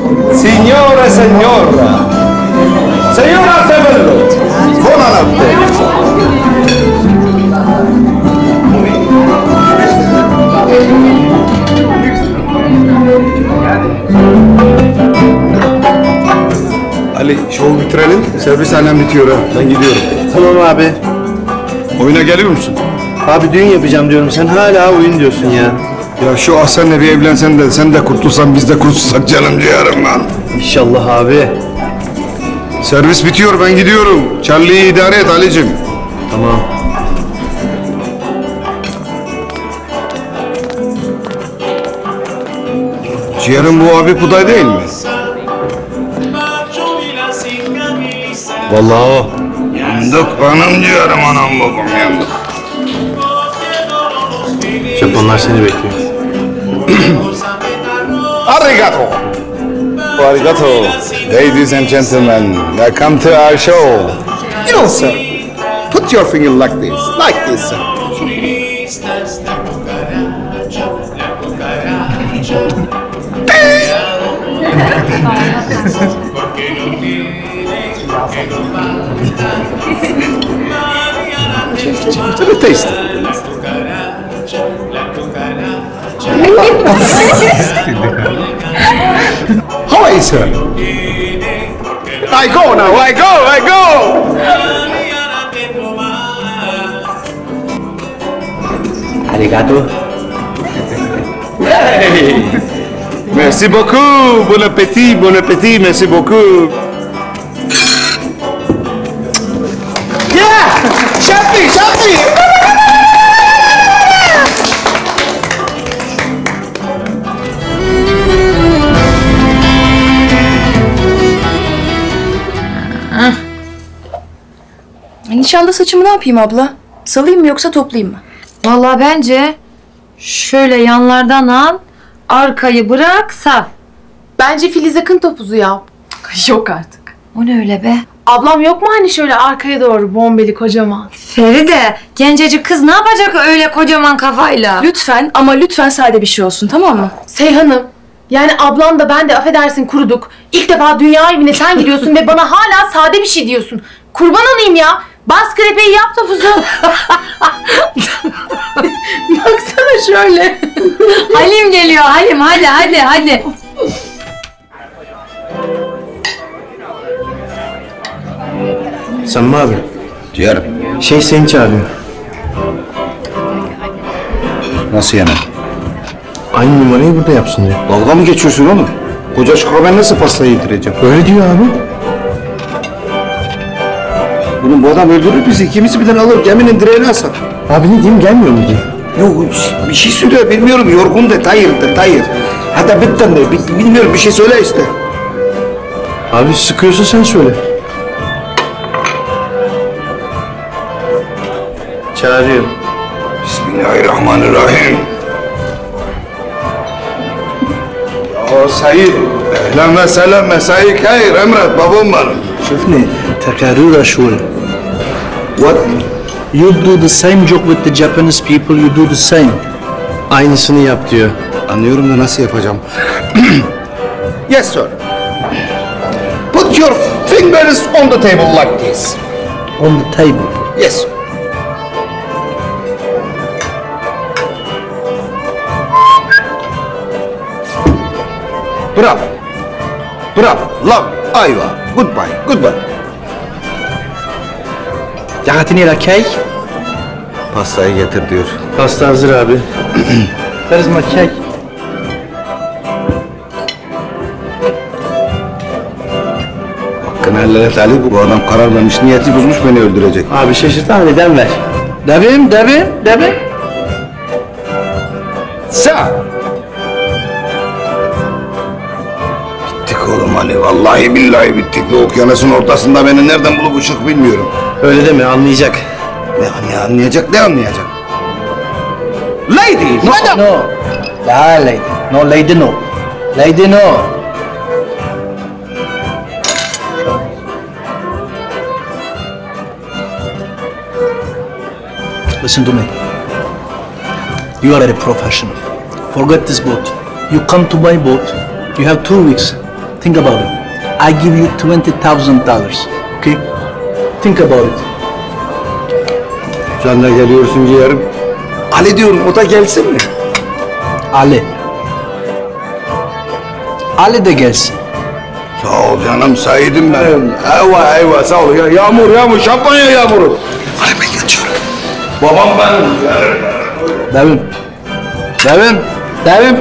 Signore, signora. Signora Sevello. Buonanotte. Ali, şovu bitirelim. Servis halen bitiyor ha. Ben gidiyorum. Tamam abi. Oyuna geliyor musun? Abi düğün yapacağım diyorum. Sen hala oyun diyorsun ya. Ya şu Ahsen'le bir evlensen de sen de kurtulsan biz de kurtulsak canım ciğerim lan. İnşallah abi. Servis bitiyor ben gidiyorum. Charlie'yi idare et Ali'cim. Tamam. Ciğerim bu abi Puday değil mi? Vallahi o. Yandık anam ciğerim anam babam yandık. Japonlar seni bekliyor. Arigato. Arigato. Ladies and gentlemen, welcome to our show. You know, sir, put your finger like this, sir. Let me taste it. How are you, sir? I go now, I go! Arigato. Hey! Merci beaucoup, bon appétit, merci beaucoup. Yeah! Shafi! Nişanda saçımı ne yapayım abla? Salayım mı yoksa toplayayım mı? Vallahi bence şöyle yanlardan al, arkayı bırak, sal. Bence Filiz Akın topuzu yap. Yok artık. O ne öyle be? Ablam yok mu hani şöyle arkaya doğru bombeli kocaman? Feride, gencecik kız ne yapacak öyle kocaman kafayla? Lütfen ama lütfen sade bir şey olsun, tamam mı? Seyhan'ım, yani ablam da ben de affedersin kuruduk. İlk defa dünya evine sen giriyorsun ve bana hala sade bir şey diyorsun. Kurban olayım ya. Bas krepeyi yap topuzu. Baksana şöyle. Halim geliyor, Halim. Hadi. Samimi abi. Ciğerim. Seni çağırıyor. Nasıl yani? Aynı numarayı burada yapsın diyor. Dalga mı geçiyorsun oğlum? Koca çıkar ben nasıl pastayı yedireceğim? Öyle diyor abi. Bunun bu adam öldürür bizi. İkimizi birden alır geminin direğine asar. Abi ne diyeyim gelmiyor mu diye. Yok bir şey söyle bilmiyorum. Yorgun de tayır. Hatta bitten de bilmiyorum bir şey söyle işte. Abi sıkıyorsa sen söyle. Çağırıyor. Bismillahirrahmanirrahim. Ya Said. Ehlen ve selam mesai hayır emret babam var. شوفني تكرر شوي. What? You do the same job with the Japanese people. You do the same. Aynısını yap diyor. Anlıyorum da nasıl yapacağım? Yes sir. Put your fingers on the table like this. On the table. Yes sir. Bravo. Love. Ayva. Goodbye. تعطيني لكي. Pastayı getir diyor. Pasta hazır abi. Where is my cake? Hakkını helal et Ali. Bu adam karar vermiş. Niyeti bozmuş beni öldürecek. Abi şaşırtan neden ver. Devim. Sağ. Bittik oğlum Ali. Vallahi billahi bittik. Bu okyanusun ortasında beni nereden bulup ışık bilmiyorum. Öyle deme anlayacak. Ne anlayacak? Lady! Madam! No. La lady. No lady no. Lady no. Listen to me. You are a professional. Forget this boat. You come to my boat. You have 2 weeks. Think about it. I give you $20,000. Okay? Think about it. Sen de geliyorsun ciğerim. Ali diyorum, o da gelsin mi? Ali. Ali de gelsin. Sağ ol canım, Said'im benim. Eyvah eyvah, sağ ol. Ya, yağmur, şampanya yağmuru. Ali ben geçiyorum. Babam benim. Devim.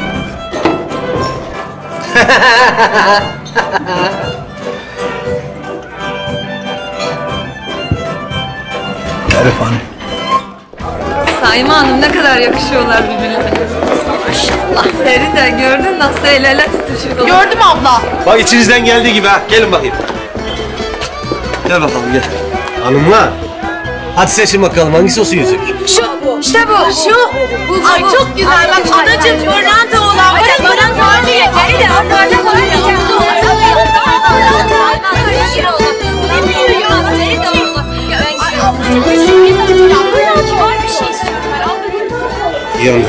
Herif hani. Sayma Hanım ne kadar yakışıyorlar birbirine. Maşallah. Seni de gördün nasıl el ele tutuşuyorlar. Gördüm abla. Bak içinizden geldiği gibi ha. Gelin bakayım. Gel bakalım gel. Hanımlar. Hadi seçin bakalım hangisi olsun yüzük? İşte bu. Şu. Ay çok güzel. Bak anacığım pırlanta olan. Pırlanta var diye. Haydi onlarda var ya. İyi olur.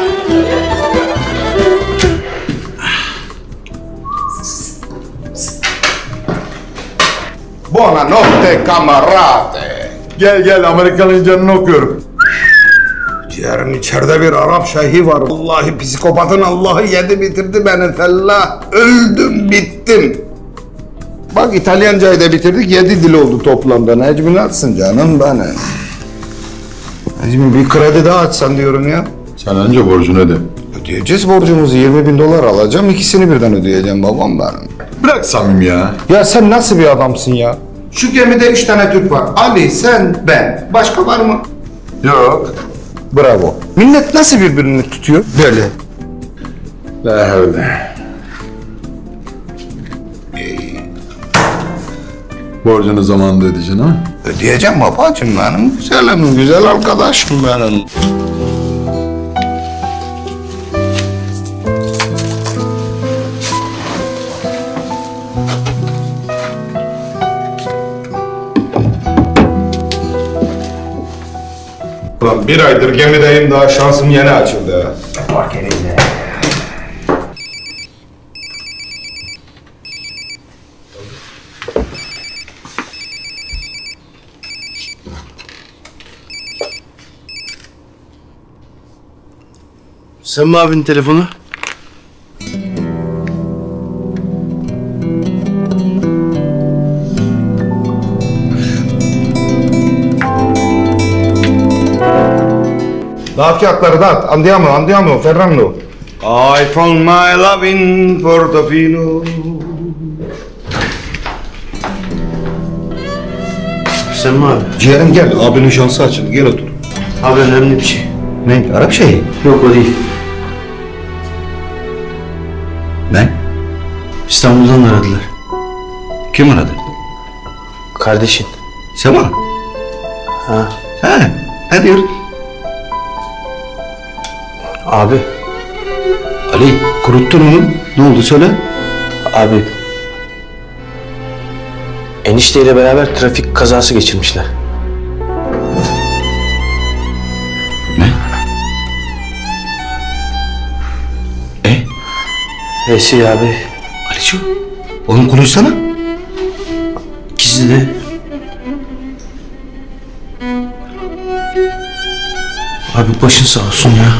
Buonanotte camarade. Gel Amerikan'ın canını okuyorum. Ciğerim içeride bir Arap şeyhi var. Vallahi psikopatın Allah'ı yedi bitirdi beni fellah. Öldüm bittim. Bak İtalyancayı da bitirdik 7 dil oldu toplamda. Necmi nasılsın canım benim? Necmi bir kredi daha açsan diyorum ya. Sen önce borcunu öde. Ödeyeceğiz borcumuzu, $20.000 alacağım, ikisini birden ödeyeceğim babam benim. Bırak Samim ya. Ya sen nasıl bir adamsın ya? Şu gemide 3 tane Türk var. Ali, sen, ben. Başka var mı? Yok. Bravo. Millet nasıl birbirini tutuyor? Böyle. La havle. Borcunu zamanında ödeyeceksin ha? Ödeyeceğim babacığım benim. Güzelim, güzel arkadaşım benim. Ulan bir aydır gemideyim, daha şansım yeni açıldı. Bak elinde. Sen mi abinin telefonu? Dağıt kağıtları dağıt. Andiamo, Ferrando. I found my love in Portofino. Sen mi abi? Ciğerim gel, abinin şansı açıldı. Gel otur. Abi önemli bir şey. Ne? Arap şeyi? Yok o değil. Ne? İstanbul'dan aradılar. Kim aradı? Kardeşin. Sema. Ha. He. Ne diyor? Abi. Ali, kuruttun onu. Ne oldu söyle? Abi. Enişteyle beraber trafik kazası geçirmişler. Ne? Vesi abi. Aliço, oğlum konuşsana. İkisi de. Abi başın sağ olsun ya.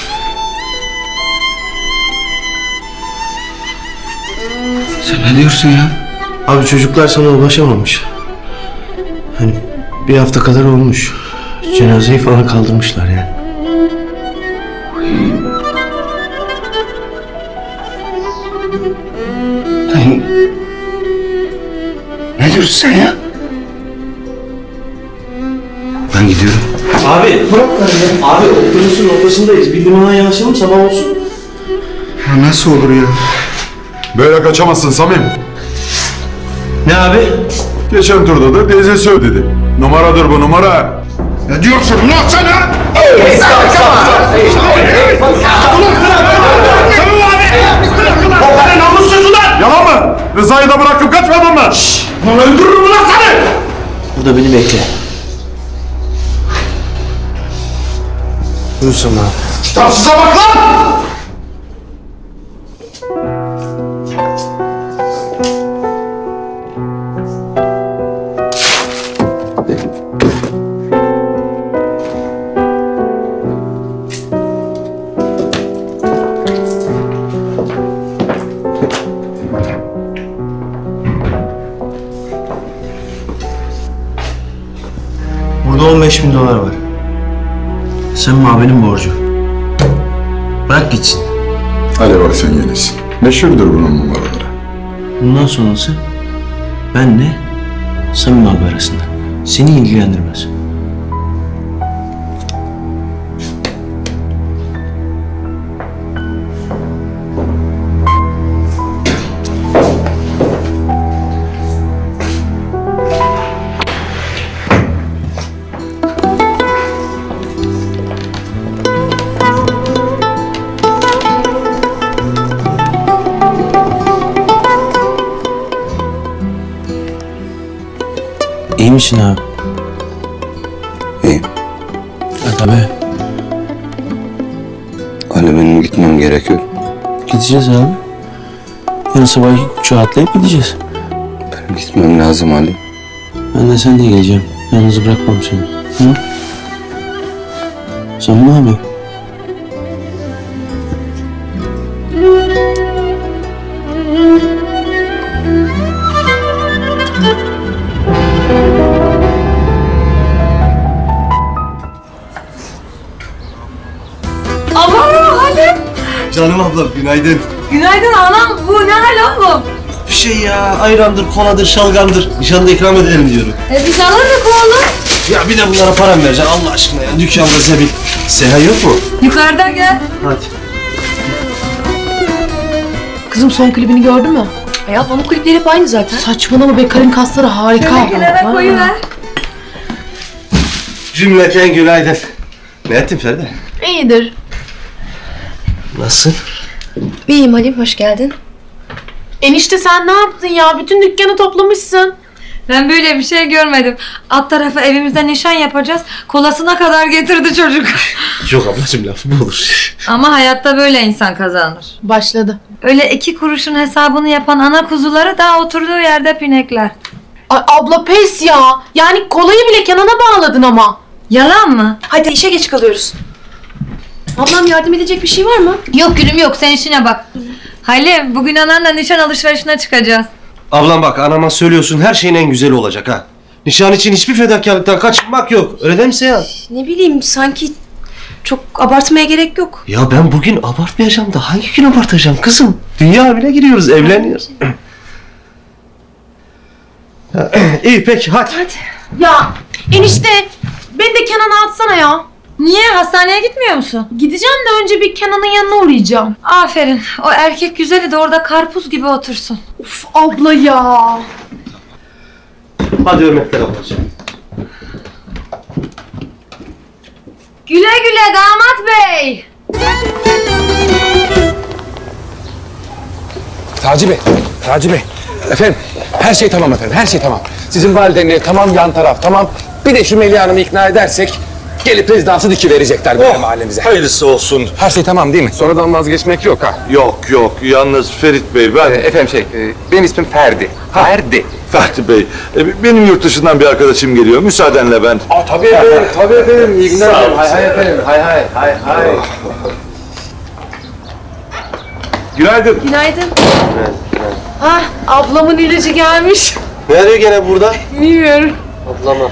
Sen ne diyorsun ya? Abi çocuklar sana ulaşamamış. Hani bir hafta kadar olmuş. Cenazeyi falan kaldırmışlar yani. Ne diyorsun sen ya? Ben gidiyorum. Abi bırak ya. Abi okyanusun ortasındayız. Bir limana yanaşalım sabah olsun. Ya nasıl olur ya? Böyle kaçamazsın Samim. Ne abi? Geçen turda da teyzesi ödedi. Numaradır bu numara. Ne diyorsun lan sen ha? Yalan mı? Rıza'yı da bırakıp kaçmadın mı? Lan öldürürüm lan seni! Burada beni bekle. Buyursun abi. Kitapsıza bak lan! $15.000 var. Samim abinin borcu. Bırak gitsin. Hadi bak sen yenisin. Meşhurdur bunun numaraları. Bundan sonrası benle Samim abi arasında. Seni ilgilendirmez. İyi misin abi? İyiyim. Hadi be. Ali benim gitmem gerekiyor. Gideceğiz abi. Yarın sabah uçağa atlayıp gideceğiz. Benim gitmem lazım Ali. Ben de seninle geleceğim. Yalnız bırakmam seni. Hı? Samim abi. Aman Halim. Canım ablam günaydın. Günaydın anam. Bu ne hal oğlum? Bir şey ya ayrandır, koladır, şalgamdır. Nişanda ikram edelim diyorum. Biz alırdık oğlum. Ya bir de bunlara param vereceksin Allah aşkına ya. Dükkanda zebil. Seha yok mu? Yukarıda gel. Hadi. Kızım son klibini gördün mü? Ya onun klipleri hep aynı zaten. Saçmalama be, karın kasları harika. Şöyle kenara koyuver. Cümleten günaydın. Ne ettin Feride? İyidir. Nasılsın? İyiyim Halim, hoş geldin. Enişte sen ne yaptın ya? Bütün dükkanı toplamışsın. Ben böyle bir şey görmedim. Alt tarafa evimizde nişan yapacağız. Kolasına kadar getirdi çocuk. Yok ablacığım lafı mı olur? Ama hayatta böyle insan kazanır. Başladı. Öyle 2 kuruşun hesabını yapan ana kuzuları daha oturduğu yerde pinekler. Ay abla pes ya. Yani kolayı bile Kenan'a bağladın ama. Yalan mı? Hadi işe geç kalıyoruz. Ablam yardım edecek bir şey var mı? Yok gülüm yok, sen işine bak. Halim, bugün ananla nişan alışverişine çıkacağız. Ablam bak anama söylüyorsun her şeyin en güzeli olacak ha. Nişan için hiçbir fedakarlıktan kaçınmak yok. Öyle değil mi Seyhan? Ne bileyim, sanki çok abartmaya gerek yok. Ya ben bugün abartmayacağım da hangi gün abartacağım kızım? Dünya evine giriyoruz, evleniyoruz. İyi peki hadi. Ya enişte beni de Kenan'a atsana ya. Niye? Hastaneye gitmiyor musun? Gideceğim de önce bir Kenan'ın yanına uğrayacağım. Aferin. O erkek güzeli de orada karpuz gibi otursun. Uf abla ya. Hadi hürmetler ablacığım. Güle güle damat bey. Taci Bey, Taci Bey. Efendim, her şey tamam efendim, her şey tamam. Sizin validenleri tamam, yan taraf tamam. Bir de şu Melih Hanım'ı ikna edersek gelip rezidansı dikiverecekler böyle mahallemize. Hayırlısı olsun. Her şey tamam değil mi? Sonradan vazgeçmek yok ha. Yok yok. Yalnız Ferit Bey ben... Efendim benim ismim Ferdi. Ferdi. Ferit Bey, benim yurt dışından bir arkadaşım geliyor. Müsaadenle ben... Aa, tabii efendim, tabii efendim. İyi günler. Sağ olun. Hay hay efendim, hay hay, hay hay. Günaydın. Günaydın. Ah ablamın ilacı gelmiş. Ne arıyor gene burada? Bilmiyorum. Ablama.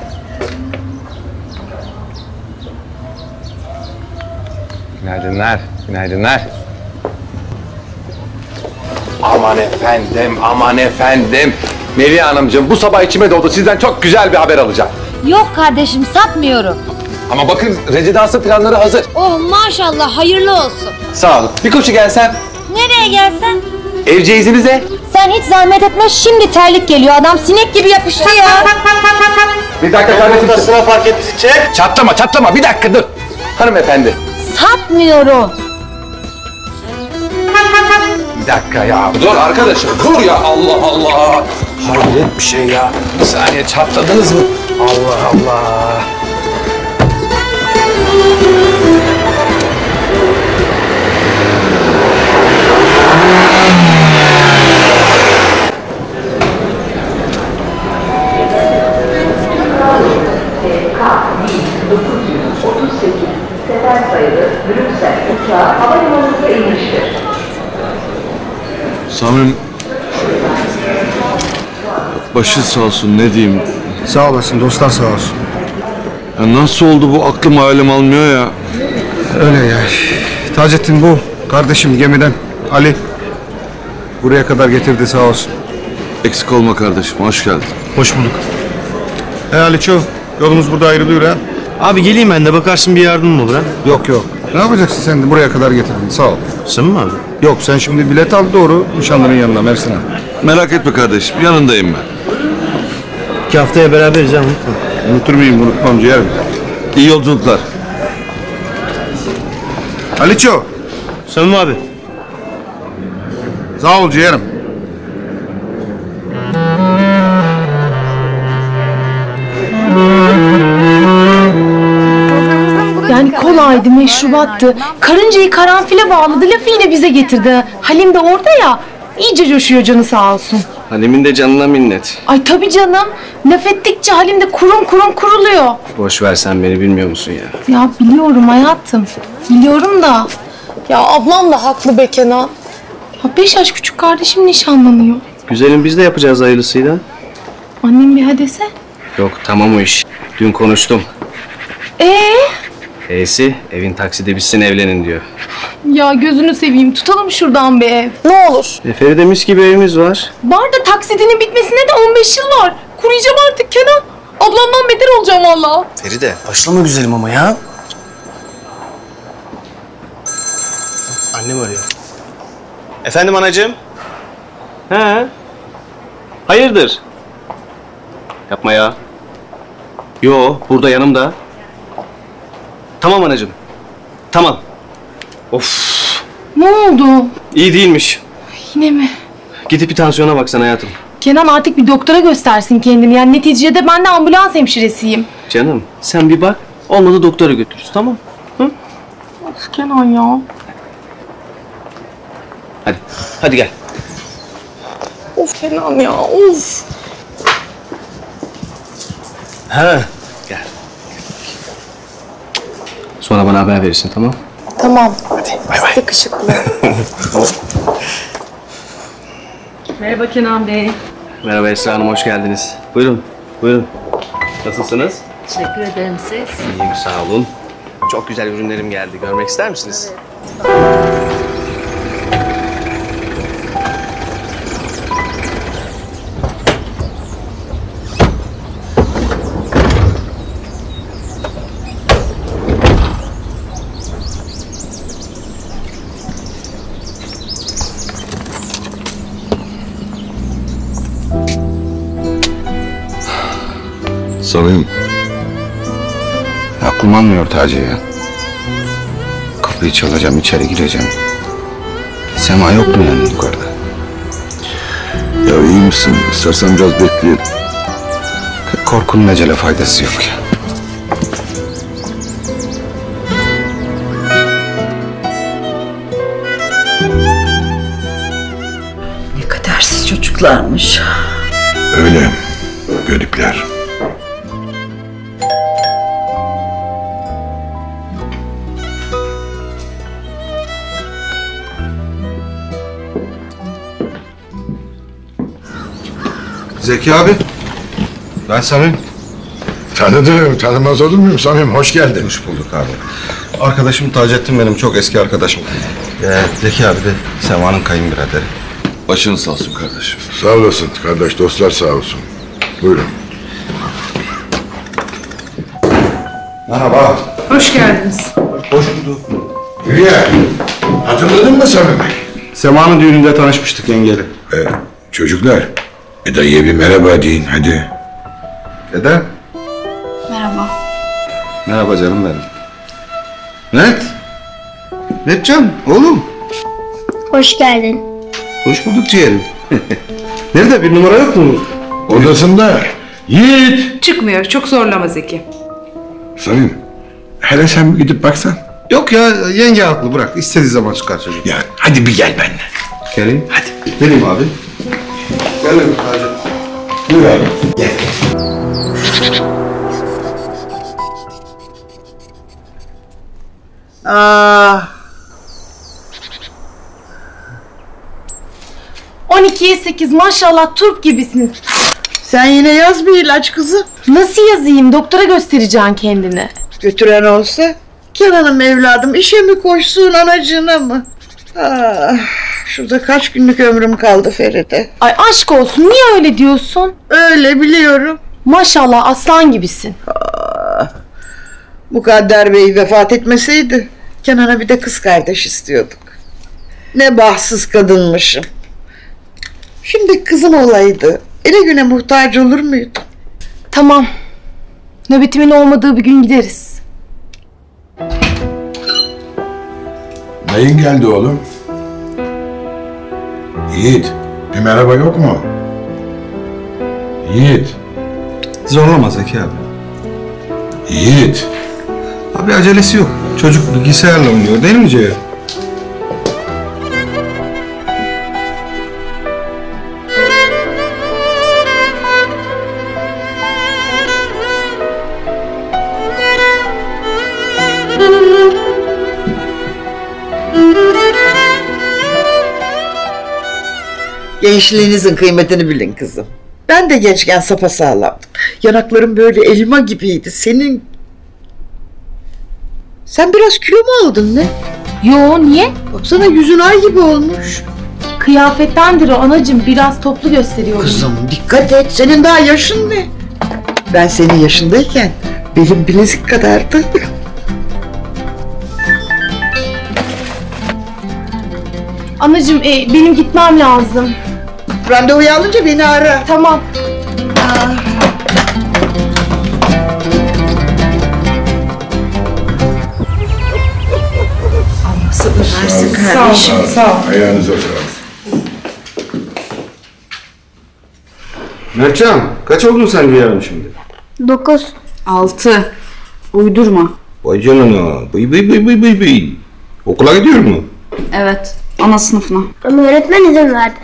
Günaydınlar, günaydınlar. Aman efendim, aman efendim. Melih Hanımcığım bu sabah içime doğdu. Sizden çok güzel bir haber alacağım. Yok kardeşim satmıyorum. Ama bakın rezidansı planları hazır. Oh maşallah hayırlı olsun. Sağ olun. Bir koşu gelsen. Nereye gelsen? Evceğizimize. Sen hiç zahmet etme şimdi terlik geliyor. Adam sinek gibi yapıştı ya. Bir dakika kardeşim. Burada sıra fark et bizi çek. Çatlama çatlama bir dakika dur. Hanımefendi. Satmıyorum. Bir dakika ya. Dur arkadaşım dur ya Allah Allah. Hayret bir şey ya. Bir saniye çatladınız mı? Allah Allah. Sefer sayılı Brüksel uçağı havalimanında inmiştir. Samim... Başı sağ olsun ne diyeyim. Sağ olasın, dostlar sağ olsun. Ya nasıl oldu bu, aklım halim almıyor ya. Öyle ya. Taceddin bu. Kardeşim gemiden. Ali. Buraya kadar getirdi sağ olsun. Eksik olma kardeşim, hoş geldin. Hoş bulduk. Aliço, yolumuz burada ayrılıyor ha. Abi geleyim ben de, bakarsın bir yardım mı olur ha? Yok yok. Ne yapacaksın sen de buraya kadar getirdin sağ ol. Sen mi abi? Yok sen şimdi bilet al doğru nişanlının yanına Mersin'e. Merak etme kardeşim, yanındayım ben. 2 haftaya beraberiz ha, unutma. Unutur muyum unutmam ciğerim. İyi yolculuklar. Aliço. Sen mi abi? Sağ ol ciğerim. Yani kolaydı, meşrubattı. Karıncayı karanfile bağladı, lafı yine bize getirdi. Halim de orada ya, iyice coşuyor canı sağ olsun. Halim'in de canına minnet. Ay tabii canım, laf ettikçe Halim de kurum kurum kuruluyor. Boş ver, sen beni bilmiyor musun ya? Ya biliyorum hayatım, biliyorum da. Ya ablam da haklı be Kenan. Ya 5 yaş küçük kardeşim nişanlanıyor. Güzelim, biz de yapacağız hayırlısıyla. Annem bir hadese. Yok, tamam o iş. Dün konuştum. E'si evin takside bitsin, evlenin diyor. Ya gözünü seveyim, tutalım şuradan bir ev. Ne olur. Feride mis gibi evimiz var. Var da taksidinin bitmesine de 15 yıl var. Kuruyacağım artık Kenan. Ablamdan beter olacağım valla. Feride, başlama güzelim ama ya. Annem arıyor. Efendim anacığım? He? Hayırdır? Yapma ya. Yo, burada yanımda. Tamam anacığım. Tamam. Of. Ne oldu? İyi değilmiş. Yine mi? Gidip bir tansiyona baksan hayatım. Kenan artık bir doktora göstersin kendini. Yani neticede ben de ambulans hemşiresiyim. Canım, sen bir bak. Olmadı doktora götürürüz, tamam? Hı? Of Kenan ya. Hadi, hadi gel. Of Kenan ya, of. Ha, gel. Sonra bana haber verirsin, tamam? Tamam. Hadi, bay bay. Sıkışıklı. Merhaba Kenan Bey. Merhaba Esra Hanım, hoş geldiniz. Buyurun, buyurun. Nasılsınız? Teşekkür ederim siz. İyiyim, sağ olun. Çok güzel ürünlerim geldi. Görmek ister misiniz? Samim. Aklım almıyor Taci ya. Kapıyı çalacağım içeri gireceğim. Sema yok mu yani yukarıda? Ya iyi misin? İstersen biraz bekleyelim. Korkunun ecele faydası yok ya. Ne kadersiz çocuklarmış. Öyle. Garipler. Zeki abi. Ben Samim. Tanıdım. Tanımaz olur muyum Samim? Hoş geldin. Hoş bulduk abi. Arkadaşım Taceddin benim çok eski arkadaşım. Zeki abi de Sema'nın kayınbiraderi. Başın sağ olsun kardeşim. Sağ olasın kardeş. Dostlar sağ olsun. Buyurun. Merhaba. Hoş geldiniz. Hoş bulduk. Hülya. Hatırladın mı Samim'i? Sema'nın düğününde tanışmıştık yengeyle. Çocuklar. Dayıya bir merhaba deyin hadi. Dede. Merhaba. Merhaba canım benim. Net. Netcan oğlum. Hoş geldin. Hoş bulduk ciğerim. Nerede bir numara yok mu? Odasında. Yiğit. Çıkmıyor. Çok zorlama Zeki. Samim. Hele sen bir gidip baksan. Yok ya yenge haklı bırak. İstediği zaman çıkar çocuk. Ya hadi bir gel benimle. Geleyim. Hadi. Geleyim abi. Gelin Hacı. Buyur abi. Gel. Ah. 12'ye 8 maşallah turp gibisin. Sen yine yaz bir ilaç kızım. Nasıl yazayım? Doktora göstereceksin kendini. Götüren olsa Kenan'ım evladım işe mi koşsun anacığına mı? Ah, şurada kaç günlük ömrüm kaldı Feride. Ay aşk olsun, niye öyle diyorsun? Öyle biliyorum. Maşallah aslan gibisin. Mukadder Bey vefat etmeseydi Kenan'a bir de kız kardeş istiyorduk. Ne bahtsız kadınmışım. Şimdi kızım olaydı ele güne muhtaç olur muydum? Tamam. Nöbetimin olmadığı bir gün gideriz. Neyin geldi oğlum? Yiğit, bir merhaba yok mu? Yiğit. Zorlama Zeki abi. Yiğit. Abi acelesi yok. Çocuk bilgisayarla oynuyor değil mi Ceyhan? Gençliğinizin kıymetini bilin kızım. Ben de gençken sapasağlamdım. Yanaklarım böyle elma gibiydi. Sen biraz kilo mu aldın ne? Yo, niye? Baksana yüzün ay gibi olmuş. Kıyafettendir o anacığım, biraz toplu gösteriyor. Kızım dikkat et, senin daha yaşın ne? Ben senin yaşındayken belim bilezik kadardı. Anacığım benim gitmem lazım. Randevuyu alınca beni ara. Tamam. Allah sabır versin kardeşim. Sağ ol. Ayağınıza sağlık. Mertcan, kaç oldun sen Rüya'nın şimdi? 9. 6. Uydurma. Vay canına, bıy. Okula gidiyor mu? Evet. Ana sınıfına. Ama öğretmen izin verdi.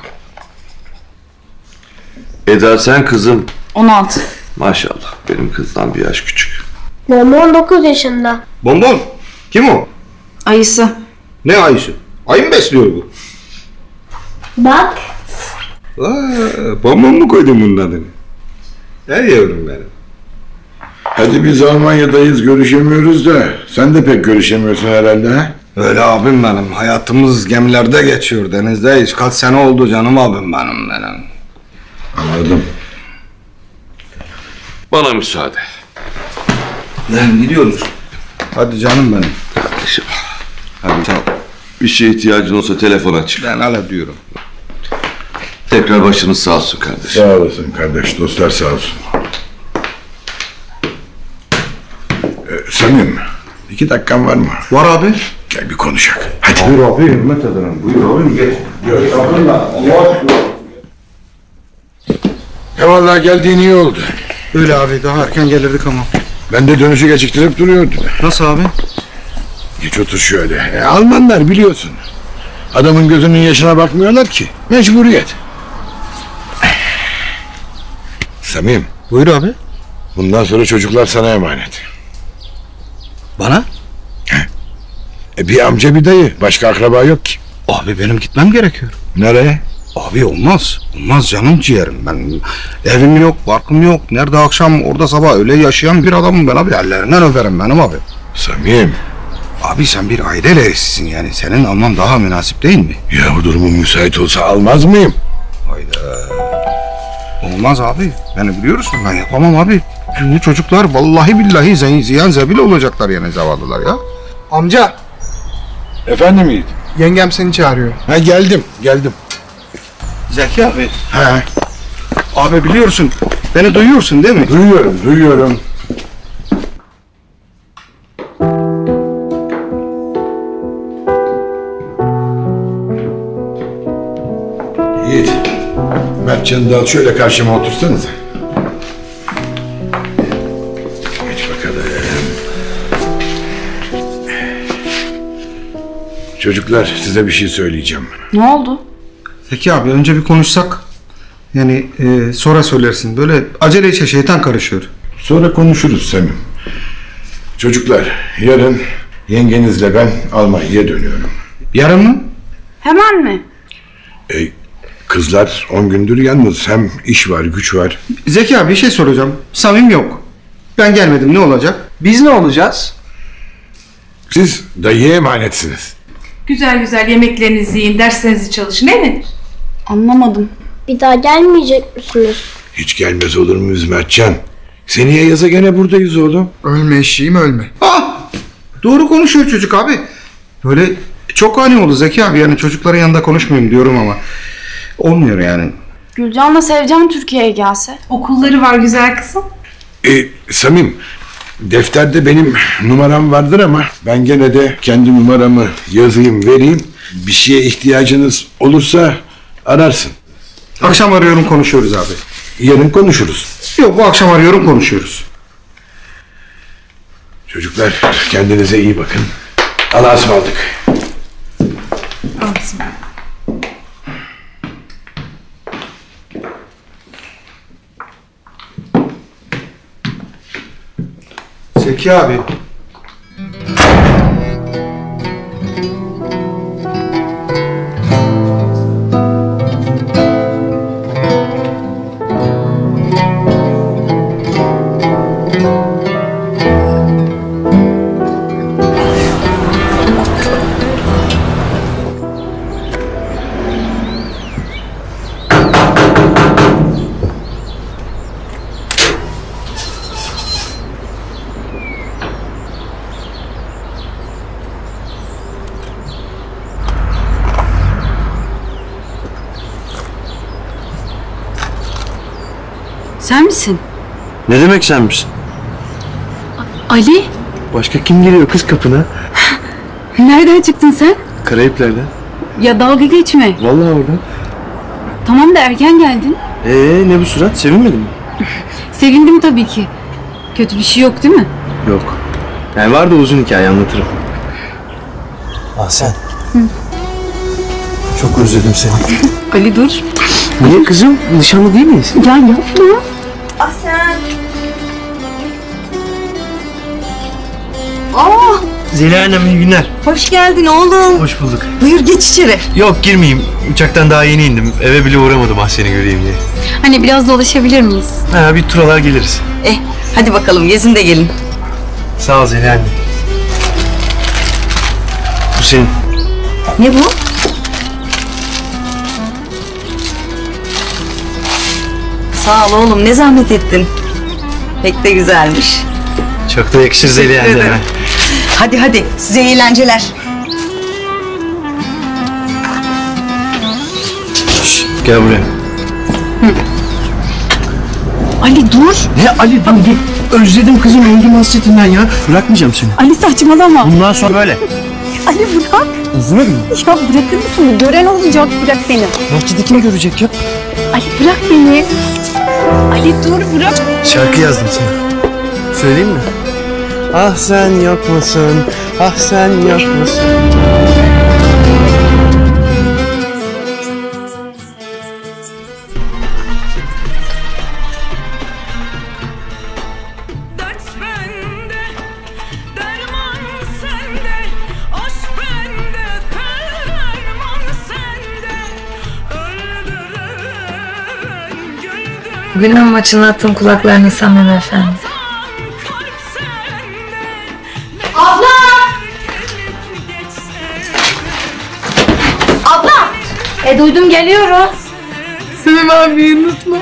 Eda sen kızım. 16. Maşallah benim kızdan bir yaş küçük. Mama 19 yaşında. Bonbon, kim o? Ayısı. Ne ayısı? Ayı mı besliyor bu? Bak. Bonbon mu koydun bunun adını? Her yavrum benim. Hadi biz Almanya'dayız, görüşemiyoruz da sen de pek görüşemiyorsun herhalde ha? Öyle abim benim. Hayatımız gemilerde geçiyor, denizdeyiz. Kaç sene oldu canım abim benim. Anladım. Bana müsaade. Lan gidiyoruz. Hadi canım benim. Kardeşim. Hadi tamam. Bir şeye ihtiyacın olsa telefon aç. Ben hala diyorum. Tekrar başınız sağ olsun kardeşim. Sağ olasın kardeş, dostlar sağ olsun. Samim, 2 dakikan var mı? Var abi. Gel bir konuşak. Hadi. Buyur abi, hürmet ederim. Buyur abi, geç. Allah aşkına. Vallahi geldiğin iyi oldu. Öyle abi, daha erken gelirdik ama. Ben de dönüşü geciktirip duruyordum. Nasıl abi? Geç otur şöyle. Almanlar biliyorsun. Adamın gözünün yaşına bakmıyorlar ki. Mecburiyet. Samim. Buyur abi. Bundan sonra çocuklar sana emanet. Bana? Bir amca bir dayı. Başka akraba yok ki. Abi benim gitmem gerekiyor. Nereye? Abi olmaz. Olmaz canım ciğerim. Ben evim yok, barkım yok. Nerede akşam, orada sabah öyle yaşayan bir adamım ben abi. Ellerinden öperim benim abi. Samim. Abi sen bir aile reisisin yani. Senin alman daha münasip değil mi? Ya bu durumun müsait olsa almaz mıyım? Hayda. Olmaz abi. Beni biliyorsun, ben yapamam abi. Bu çocuklar vallahi billahi ziyan zebil olacaklar yani zavallılar ya. Amca. Efendim Yiğit? Yengem seni çağırıyor. Ha geldim. Zeki abi. He. Abi biliyorsun, beni duyuyorsun değil mi? Duyuyorum. Yiğit, Mertcan'ı da al şöyle karşıma otursanıza. Geç bakalım. Çocuklar size bir şey söyleyeceğim. Ne oldu? Zeki abi önce bir konuşsak. Yani sonra söylersin. Böyle acele içe şeytan karışıyor. Sonra konuşuruz Samim. Çocuklar yarın yengenizle ben Almanya'ya dönüyorum. Yarın mı? Hemen mi? Kızlar 10 gündür yalnız. Hem iş var, güç var. Zeki abi bir şey soracağım. Samim yok. Ben gelmedim, ne olacak? Biz ne olacağız? Siz dayıya emanetsiniz. Güzel güzel yemeklerinizi yiyin, derslerinizi çalışın, değil mi? Anlamadım. Bir daha gelmeyecek misiniz? Hiç gelmez olur muyuz Mertcan? Seneye yaza gene buradayız oğlum. Ölme eşeğim ölme. Doğru konuşuyor çocuk abi. Böyle çok ani oldu Zeki abi, yani çocukların yanında konuşmayayım diyorum ama olmuyor yani. Gülcan'la Sevcan Türkiye'ye gelse. Okulları var güzel kızım. Samim, defterde benim numaram vardır ama ben gene de kendi numaramı yazayım, vereyim. Bir şeye ihtiyacınız olursa ararsın. Akşam arıyorum, konuşuyoruz abi. Yarın konuşuruz. Yok, bu akşam arıyorum, konuşuyoruz. Çocuklar kendinize iyi bakın. Allah'a ısmarladık. Zeki abi. Sen misin? Ne demek sen misin? Ali? Başka kim geliyor kız kapına? Nereden çıktın sen? Karayipler'den. Ya dalga geçme. Vallahi oradan. Tamam da erken geldin. Ne bu surat? Sevinmedin mi? Sevindim tabii ki. Kötü bir şey yok değil mi? Yok. Yani var da uzun hikaye, anlatırım. Sen. Çok özledim seni. Ali dur. Niye kızım? Nişanlı değil miyiz? Ya yapma. Ahsen. Zeliha Hanım, iyi günler. Hoş geldin oğlum. Hoş bulduk. Buyur geç içeri. Yok, girmeyeyim. Uçaktan daha yeni indim. Eve bile uğramadım seni göreyim diye. Hani biraz dolaşabilir miyiz? Bir turalar geliriz. Hadi bakalım gezin de gelin. Sağ ol Zeliha anne. Bu senin. Ne bu? Sağ ol oğlum, ne zahmet ettin. Pek de güzelmiş. Çok da yakışır Zeliha Teşekkür anne. ederim. Hadi size eğlenceler. Gel buraya. Ali dur. Ne Ali, dur. Özledim kızım, öldüm hasretinden ya. Bırakmayacağım seni. Ali saçmalama. Bundan sonra böyle. Ali bırak. Özlemedin mi? Ya bırakır mısın? Gören olacak, bırak beni. Bahçede kim görecek ya? Ali bırak beni. Ali dur, bırak. Şarkı yazdım sana. Söyleyeyim mi? Ah sen yapmasın, ah sen yapmasın. Bugünün maçını attım kulaklarını Samim Efendi. Abla! Abla! Duydum, geliyorum. Samim abiyi unutma.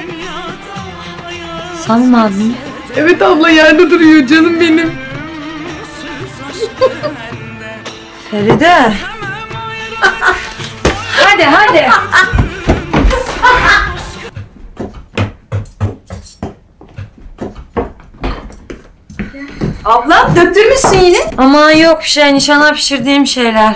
Samim abi mi? Evet abla, yerde duruyor canım benim. Feride. hadi. Abla döktürmüşsün yine. Aman yok bir şey, nişana pişirdiğim şeyler.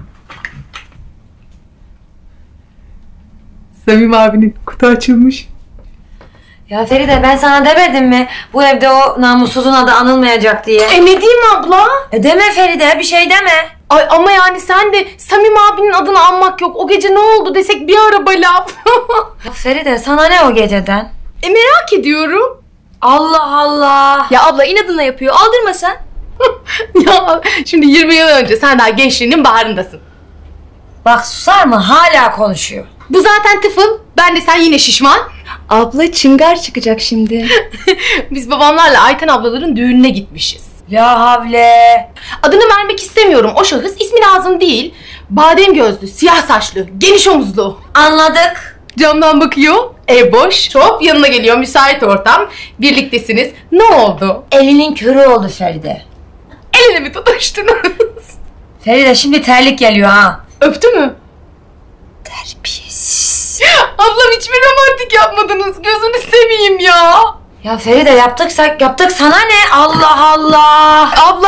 Samim abinin kutu açılmış. Ya Feride, ben sana demedim mi bu evde o namussuzun adı anılmayacak diye? Ne diyeyim abla? Deme Feride, bir şey deme. Ay ama yani sen de Samim abinin adını anmak yok. O gece ne oldu desek bir araba laf. Ya Feride, sana ne o geceden? Merak ediyorum. Allah Allah. Ya abla inadına yapıyor. Aldırma sen. Ya şimdi 20 yıl önce sen daha gençliğinin baharındasın. Bak susar mı? Hala konuşuyor. Bu zaten tıfıl. Ben de sen yine şişman. Abla çıngar çıkacak şimdi. Biz babamlarla Ayten ablaların düğününe gitmişiz. Ya havle. Adını vermek istemiyorum. O şahıs ismi lazım değil. Badem gözlü, siyah saçlı, geniş omuzlu. Anladık. Camdan bakıyor. Ev boş. Hop yanına geliyor. Müsait ortam. Birliktesiniz. Ne oldu? Elinin körü oldu Feride. El ele mi tutuştunuz? Feride şimdi terlik geliyor ha. Öptü mü? Terbiyesiz. Ablam hiç mi romantik yapmadınız? Gözünü seveyim ya. Ya Feride yaptık sana ne? Allah Allah. Abla.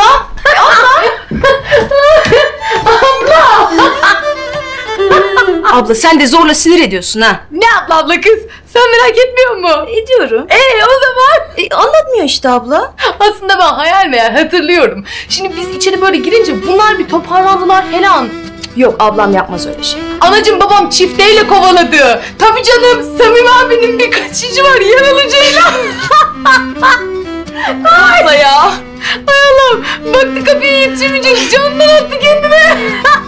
Abla sen de zorla sinir ediyorsun ha. Ne abla kız? Sen merak etmiyor mu? Ediyorum. O zaman? Anlatmıyor işte abla. Aslında ben hayal meyal hatırlıyorum. Şimdi biz içeri böyle girince bunlar bir toparlandılar falan. Yok ablam yapmaz öyle şey. Anacığım babam çifteyle kovaladı. Tabii canım Samim abinin bir kaçıcı var yaralıcıyla. Abla ya. Ay Allah'ım. Baktı kapıyı yetişemeyecek canından attı kendine.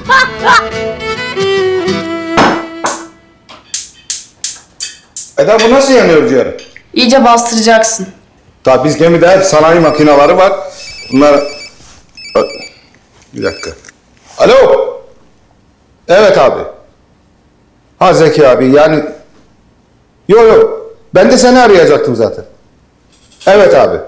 Eda bu nasıl yanıyor diyorum. İyice bastıracaksın. Tabi biz gemide hep sanayi makineleri var. Bunlar... Bir dakika. Alo. Evet abi. Ha Zeki abi yani... Yok. Ben de seni arayacaktım zaten. Evet abi.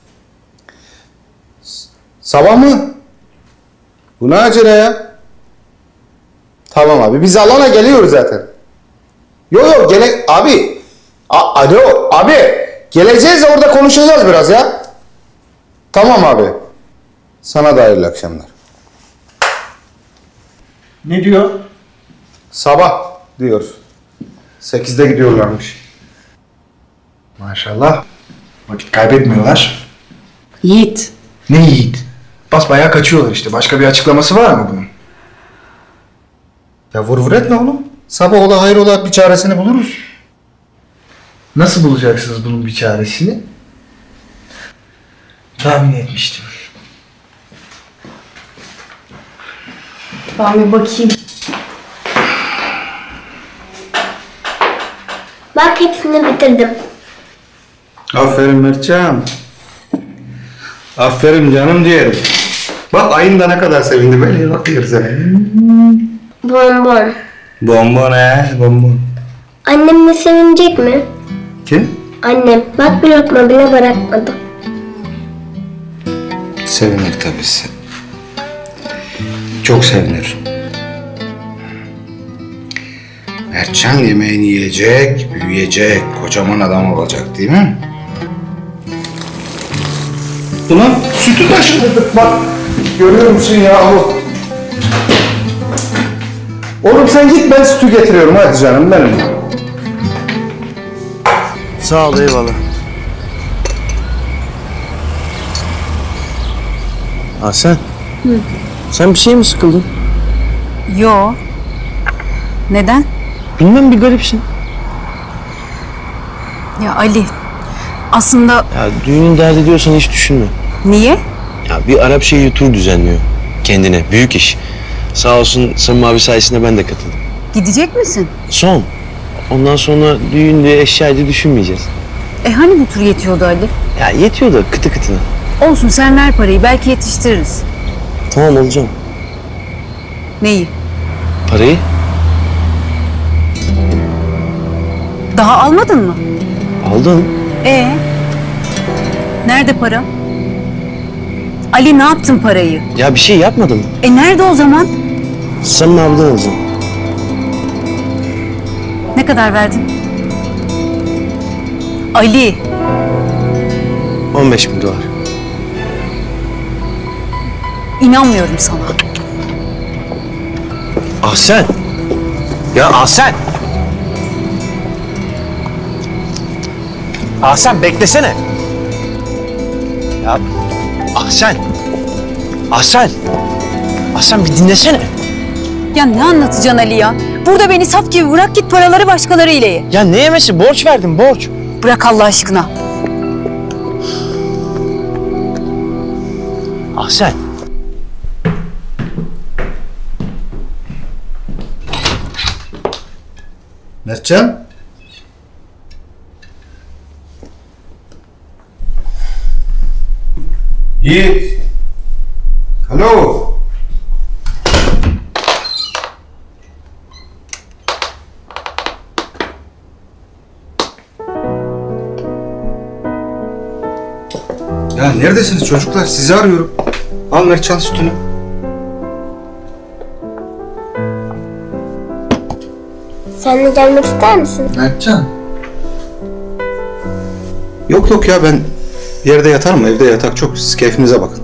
Sabah mı? Bu ne acele ya? Tamam abi biz alana geliyoruz zaten. Yok abi. Alo abi. Geleceğiz orada konuşacağız biraz ya. Tamam abi. Sana da hayırlı akşamlar. Ne diyor? Sabah diyor. 8'de gidiyorlarmış. Maşallah. Vakit kaybetmiyorlar. Yiğit. Ne Yiğit? Basbayağı kaçıyorlar işte. Başka bir açıklaması var mı bunun? Ya vur etme oğlum. Sabah ola hayır ola bir çaresini buluruz. Nasıl bulacaksınız bunun bir çaresini? Tahmin etmiştim. Ben bir bakayım. Bak hepsini bitirdim. Aferin Mertcan. Aferin canım diyelim. Bak ayın da ne kadar sevindi böyle bakıyor sana. Bonbon. Bonbon bonbon. Annem de sevinecek mi? Kim? Annem. Bak bir lokma bile bırakmadım. Sevinir tabii. Çok sevinir. Mertcan yemeğini yiyecek, büyüyecek, kocaman adam olacak değil mi? Ulan sütü taşıdırdık bak. Görüyor musun yahu? Oğlum sen git ben sütü getiriyorum hadi canım benim. Sağ ol eyvallah. Hasan. Sen bir şey mi sıkıldın? Yo. Neden? Bilmem bir garipsin. Ya Ali. Aslında... Ya düğünün derdi diyorsan hiç düşünme. Niye? Ya bir Arap şeyhi tur düzenliyor. Kendine. Büyük iş. Sağ olsun Samim abi sayesinde ben de katıldım. Gidecek misin? Son. Ondan sonra düğünde eşyaydı düşünmeyeceğiz. Hani bu tur yetiyordu Ali? Ya yetiyor da kıtı kıtına. Olsun sen ver parayı belki yetiştiririz. Tamam olacağım. Neyi? Parayı? Daha almadın mı? Aldım. Nerede para? Ali ne yaptın parayı? Ya bir şey yapmadım. Nerede o zaman? Samim abiden alacağım. Ne kadar verdin? Ali. 15.000 dolar. İnanmıyorum sana. Ahsen. Ya Ahsen. Ahsen beklesene. Ya Ahsen. Ahsen. Ahsen bir dinlesene. Ya ne anlatacaksın Ali ya? Burada beni saf gibi bırak git paraları başkaları ile ye. Ya ne yemesi? Borç verdim borç. Bırak Allah aşkına. Ahsen. Mertcan? Yiğit. Alo. Ya neredesiniz çocuklar? Sizi arıyorum. Al Mertcan sütünü. Sen de gelmek ister misin? Mertcan. Yok ya ben yerde yatarım. Evde yatak çok. Siz keyfinize bakın.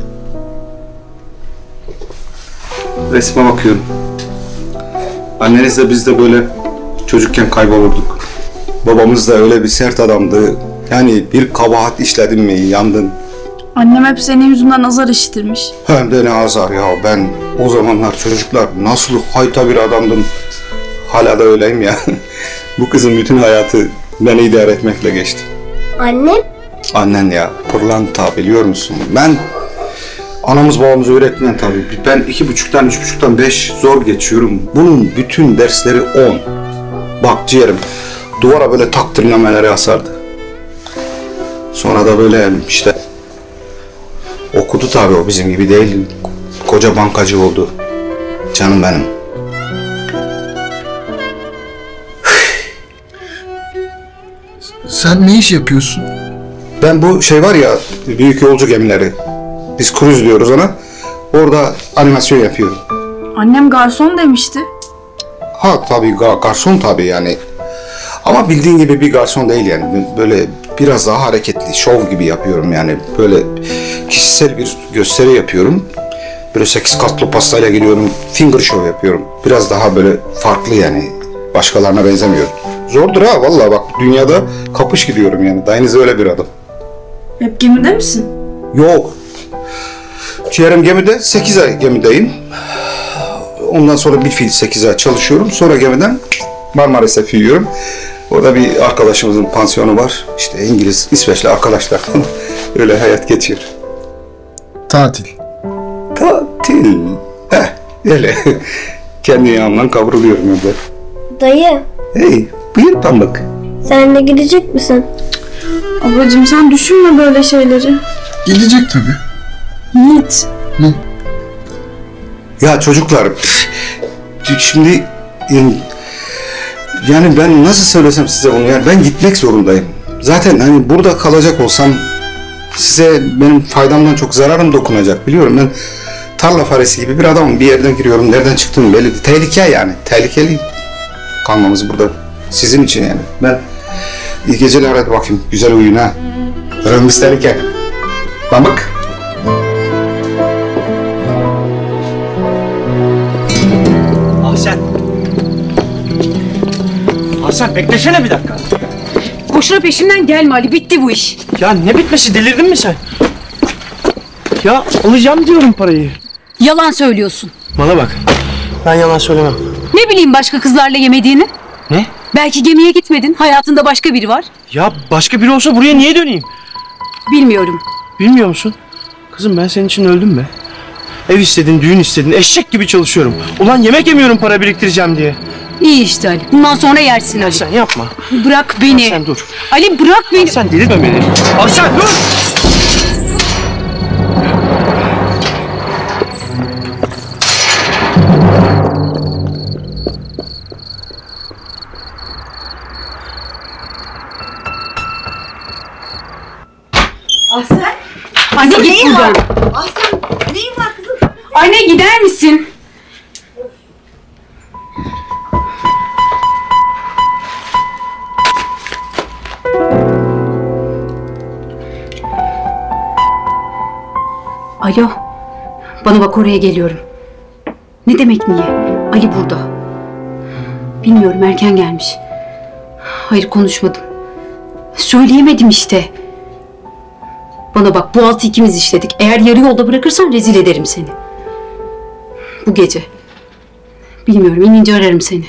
Resme bakıyorum. Annenizle biz de böyle çocukken kaybolurduk. Babamız da öyle bir sert adamdı. Yani bir kabahat işledin mi yandın. Annem hep senin yüzünden azar işitirmiş. Hem de ne azar ya. Ben o zamanlar çocuklar nasıl hayta bir adamdım. Hala da öyleyim ya. Bu kızın bütün hayatı beni idare etmekle geçti. Annem? Annen ya. Pırlanta biliyor musun? Ben anamız babamız öğretmen tabii. Ben 2,5'tan 3,5'tan 5 zor geçiyorum. Bunun bütün dersleri 10. Bak ciğerim. Duvara böyle taktırnameleri asardı. Sonra da böyle işte okudu tabii, o bizim gibi değil. Koca bankacı oldu. Canım benim. Sen ne iş yapıyorsun? Ben bu şey var ya, büyük yolcu gemileri. Biz kruz diyoruz ona. Orada animasyon yapıyorum. Annem garson demişti. Ha tabii garson tabii yani. Ama bildiğin gibi bir garson değil yani. Böyle biraz daha hareketli, şov gibi yapıyorum yani. Böyle kişisel bir gösteri yapıyorum. Böyle 8 katlı pastayla geliyorum. Finger show yapıyorum. Biraz daha böyle farklı yani. Başkalarına benzemiyorum. Zordur ha vallahi, bak dünyada kapış gidiyorum yani. Dayınız öyle bir adam. Hep gemide misin? Yok. Ciğerim gemide, 8 ay gemideyim. Ondan sonra bir fiil 8 ay çalışıyorum. Sonra gemiden Marmaris'e fiiliyorum. Orada bir arkadaşımızın pansiyonu var. İşte İngiliz, İsveçli arkadaşlar. Öyle hayat geçiyor. Tatil. Tatil. Öyle. Kendi yanımdan kavruluyorum öyle. Dayı, Hey, buyur Pamuk. sen de gidecek misin? Ablacığım sen düşünme böyle şeyleri. Gidecek tabii. Yiğit. Ne? Ya çocuklar, şimdi yani ben nasıl söylesem size bunu, yani ben gitmek zorundayım. Zaten hani burada kalacak olsam size benim faydamdan çok zararım dokunacak, biliyorum. Ben tarla faresi gibi bir adamım, bir yerden giriyorum, nereden çıktığım belli değil. Tehlike yani, tehlikeli kalmamız burada sizin için yani. Ben iyi geceler, hadi bakayım, güzel uyuyun ha. Önümüz tehlike. Pamuk. Ahsen. Ahsen beklesene bir dakika. Boşuna peşimden gelme Ali, bitti bu iş. Ya ne bitmesi, delirdin mi sen? Ya alacağım diyorum parayı. Yalan söylüyorsun. Bana bak, ben yalan söylemem. Ne bileyim başka kızlarla yemediğini? Ne? Belki gemiye gitmedin, hayatında başka biri var. Ya başka biri olsa buraya niye döneyim? Bilmiyorum. Bilmiyor musun? Kızım ben senin için öldüm be. Ev istedin, düğün istedin, eşek gibi çalışıyorum. Ulan yemek yemiyorum para biriktireceğim diye. İyi işte Ali, bundan sonra yersin Ali. Sen yapma. Bırak beni. Sen dur. Ali bırak beni. Sen delirme beni. Ahsen dur! Ahsen. Anne git buradan. Ahsen neyin var kızım? Anne gider misin? Alo. Bana bak, oraya geliyorum. Ne demek niye? Ali burada. Bilmiyorum, erken gelmiş. Hayır, konuşmadım. Söyleyemedim işte. Bana bak, bu altı ikimiz işledik. Eğer yarı yolda bırakırsan rezil ederim seni. Bu gece. Bilmiyorum, inince ararım seni.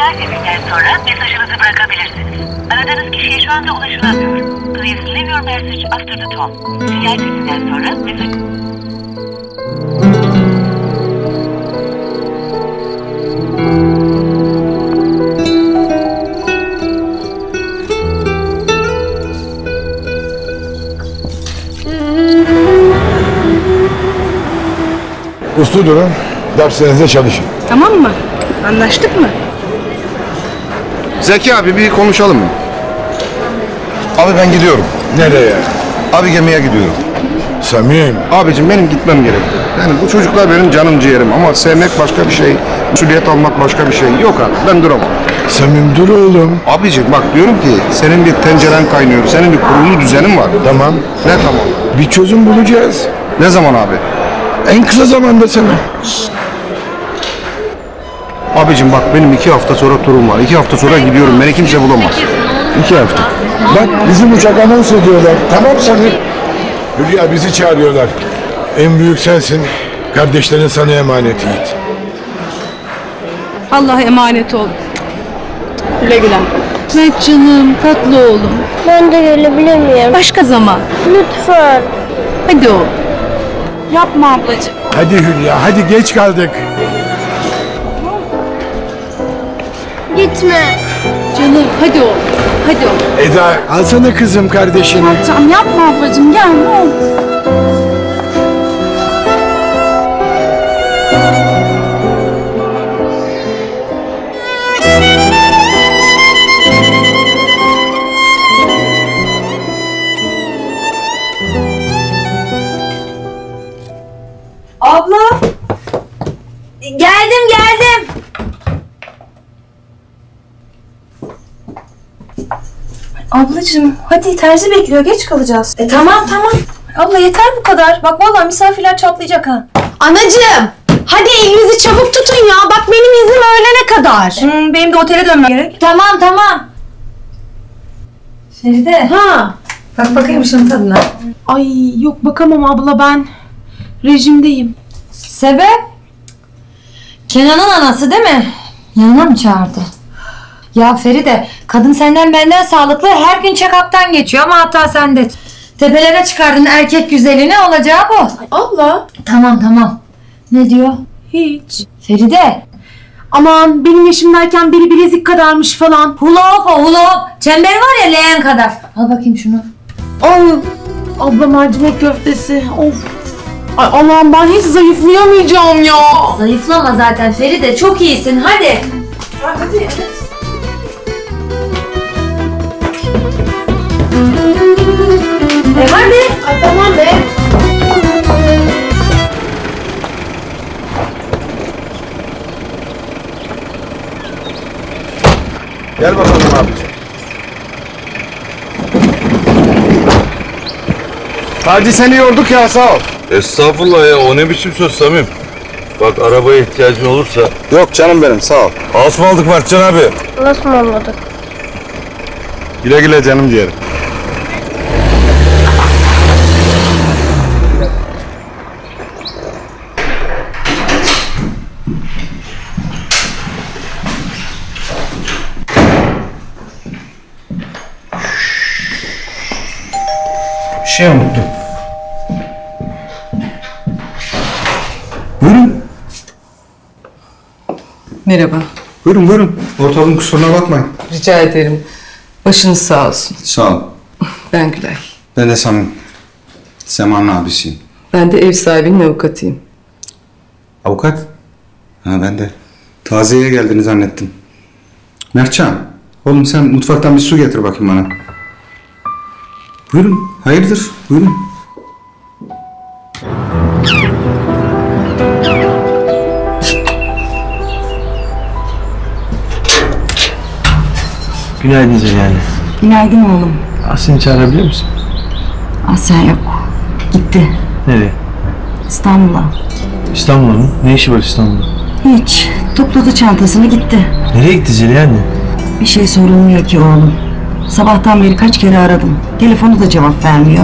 Sinyal sesinden sonra mesajınızı bırakabilirsiniz. Aradığınız kişiye şu anda ulaşılamıyor. Please leave your message after the tone. Sinyal sesinden sonra mesaj... Uslu durun, derslerinizde çalışın. Tamam mı? Anlaştık mı? Zeki abi bir konuşalım mı? Abi ben gidiyorum. Nereye? Abi gemiye gidiyorum. Samim. Abicim benim gitmem gerek. Yani bu çocuklar benim canım ciğerim ama sevmek başka bir şey, mesuliyet almak başka bir şey. Yok abi ben duramam. Samim dur oğlum. Abicim bak diyorum ki senin bir tenceren kaynıyor, senin bir kurulu düzenin var. Tamam. Ne tamam? Bir çözüm bulacağız. Ne zaman abi? En kısa zamanda sana. Abicim bak benim 2 hafta sonra turum var. 2 hafta sonra gidiyorum. Beni kimse bulamaz. 2 hafta. Bak bizim uçak anons ediyorlar. Tamam Samim. Hülya bizi çağırıyorlar. En büyük sensin. Kardeşlerin sana emanet Yiğit. Allah'a emanet ol. Güle güle. Mehmet canım, tatlı oğlum. Ben de gelebilir miyim? Başka zaman. Lütfen. Hadi oğlum. Yapma ablacığım. Hadi Hülya, hadi geç kaldık. Gitme. Canım, hadi oğlum. Hadi oğlum. Eda, alsana kızım kardeşini. Tamam yapma ablacığım, gel ne olur. Abla! Geldim. Ablacığım, hadi terzi bekliyor, geç kalacağız. Tamam. Abla yeter bu kadar. Bak vallahi misafirler çatlayacak ha. Anacığım! Hadi elinizi çabuk tutun ya. Bak benim iznim öğlene kadar. Benim de otele dönmem gerek. Tamam. Feride. Ha. Bak bakayım şunun tadına. Ay yok bakamam abla ben. Rejimdeyim. Sebep? Kenan'ın anası değil mi? Yanına mı çağırdı? Ya Feride, kadın senden benden sağlıklı, her gün check-up'tan geçiyor ama hatta sen de tepelere çıkardın erkek güzelini, olacağı bu. Abla. Tamam. Ne diyor? Hiç. Feride. Aman benim yaşımdayken biri bilezik kadarmış falan. Hula. Çemberi var ya leğen kadar. Al bakayım şunu. Ay abla mercimek köftesi. Of. Ay Allah'ım ben hiç zayıflayamayacağım ya. Zayıflama zaten Feride, çok iyisin hadi. Hadi. Hadi. Ay tamam be. Gel bakalım abicim. Hacı seni yorduk ya sağ ol. Estağfurullah ya, o ne biçim söz Samim? Bak arabaya ihtiyacın olursa... Yok canım benim sağ ol. Ağız mı aldık Mertcan abi? Nasıl olmadı? Güle güle canım ciğerim. Bir şey unuttum. Buyurun. Merhaba. Buyurun. Ortalığın kusuruna bakmayın. Rica ederim. Başınız sağ olsun. Sağ ol. Ben Gülay. Ben de Samim. Sema'nın abisiyim. Ben de ev sahibinin avukatıyım. Avukat? Ha ben de. Taziyeye geldiğini zannettim. Mertcan, oğlum sen mutfaktan bir su getir bakayım bana. Buyurun, hayırdır? Buyurun. Günaydın Zeliha. Günaydın oğlum. Seni çağırabilir misin? Asya yok. Gitti. Nereye? İstanbul'a. İstanbul'a mı? Ne işi var İstanbul'da? Hiç. Topladı çantasını gitti. Nereye gitti Zeliha anne? Bir şey sorulmuyor ki oğlum. Sabahtan beri kaç kere aradım. Telefonu da cevap vermiyor.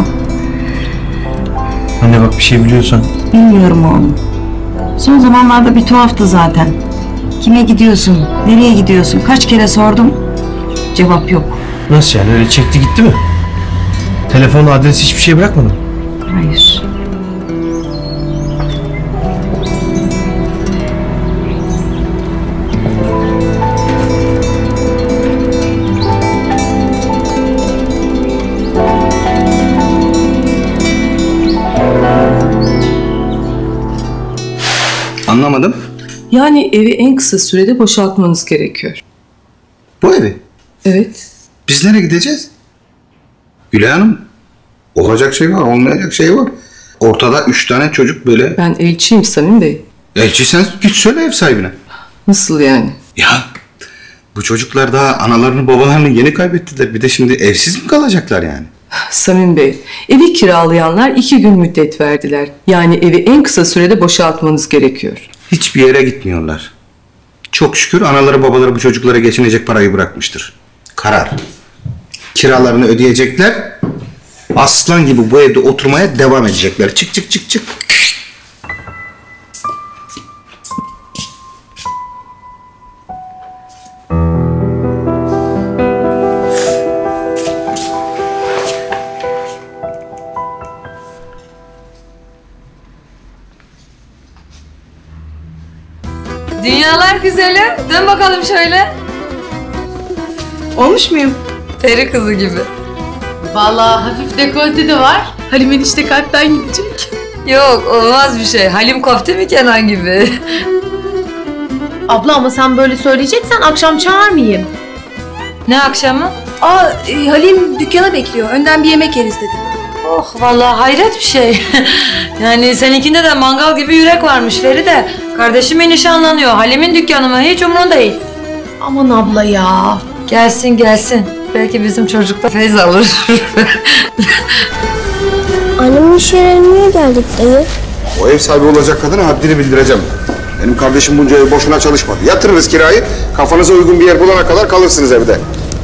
Anne bak bir şey biliyorsan. Bilmiyorum oğlum. Son zamanlarda bir tuhaftı zaten. Kime gidiyorsun? Nereye gidiyorsun? Kaç kere sordum. Cevap yok. Nasıl yani, öyle çekti gitti mi? Telefon, adres, hiçbir şey bırakmadın mı? Hayır. Anlamadım. Yani evi en kısa sürede boşaltmanız gerekiyor. Bu evi? Evet. Biz nereye gideceğiz? Gülay Hanım, olacak şey var, olmayacak şey var. Ortada 3 tane çocuk böyle. Ben elçiyim Samim Bey. Elçi sen git söyle ev sahibine. Nasıl yani? Ya bu çocuklar daha analarını babalarını yeni kaybettiler. Bir de şimdi evsiz mi kalacaklar yani? Samim Bey, evi kiralayanlar 2 gün müddet verdiler. Yani evi en kısa sürede boşaltmanız gerekiyor. Hiçbir yere gitmiyorlar. Çok şükür anaları babaları bu çocuklara geçinecek parayı bırakmıştır. Karar. Kiralarını ödeyecekler. Aslan gibi bu evde oturmaya devam edecekler. Çık çık çık çık. Dünyalar güzeli. Dön bakalım şöyle. Olmuş muyum? Peri kızı gibi. Vallahi hafif dekolte de var. Halim enişte kalpten gidecek. Yok, olmaz bir şey. Halim kofte mi Kenan gibi? Abla ama sen böyle söyleyeceksen akşam çağırmayayım. Ne akşamı? Halim dükkana bekliyor. Önden bir yemek yeriz dedi. Oh, vallahi hayret bir şey. Yani seninkinde de mangal gibi yürek varmış Feride. Kardeşimin nişanlanıyor. Halim'in dükkanı mı? Hiç umurunda değil. Aman abla ya. Gelsin gelsin. Belki bizim çocuk da feyz alır. Annemin iş yerine niye geldik dayı? O ev sahibi olacak kadına haddini bildireceğim. Benim kardeşim bunca ev boşuna çalışmadı. Yatırırız kirayı, kafanıza uygun bir yer bulana kadar kalırsınız evde.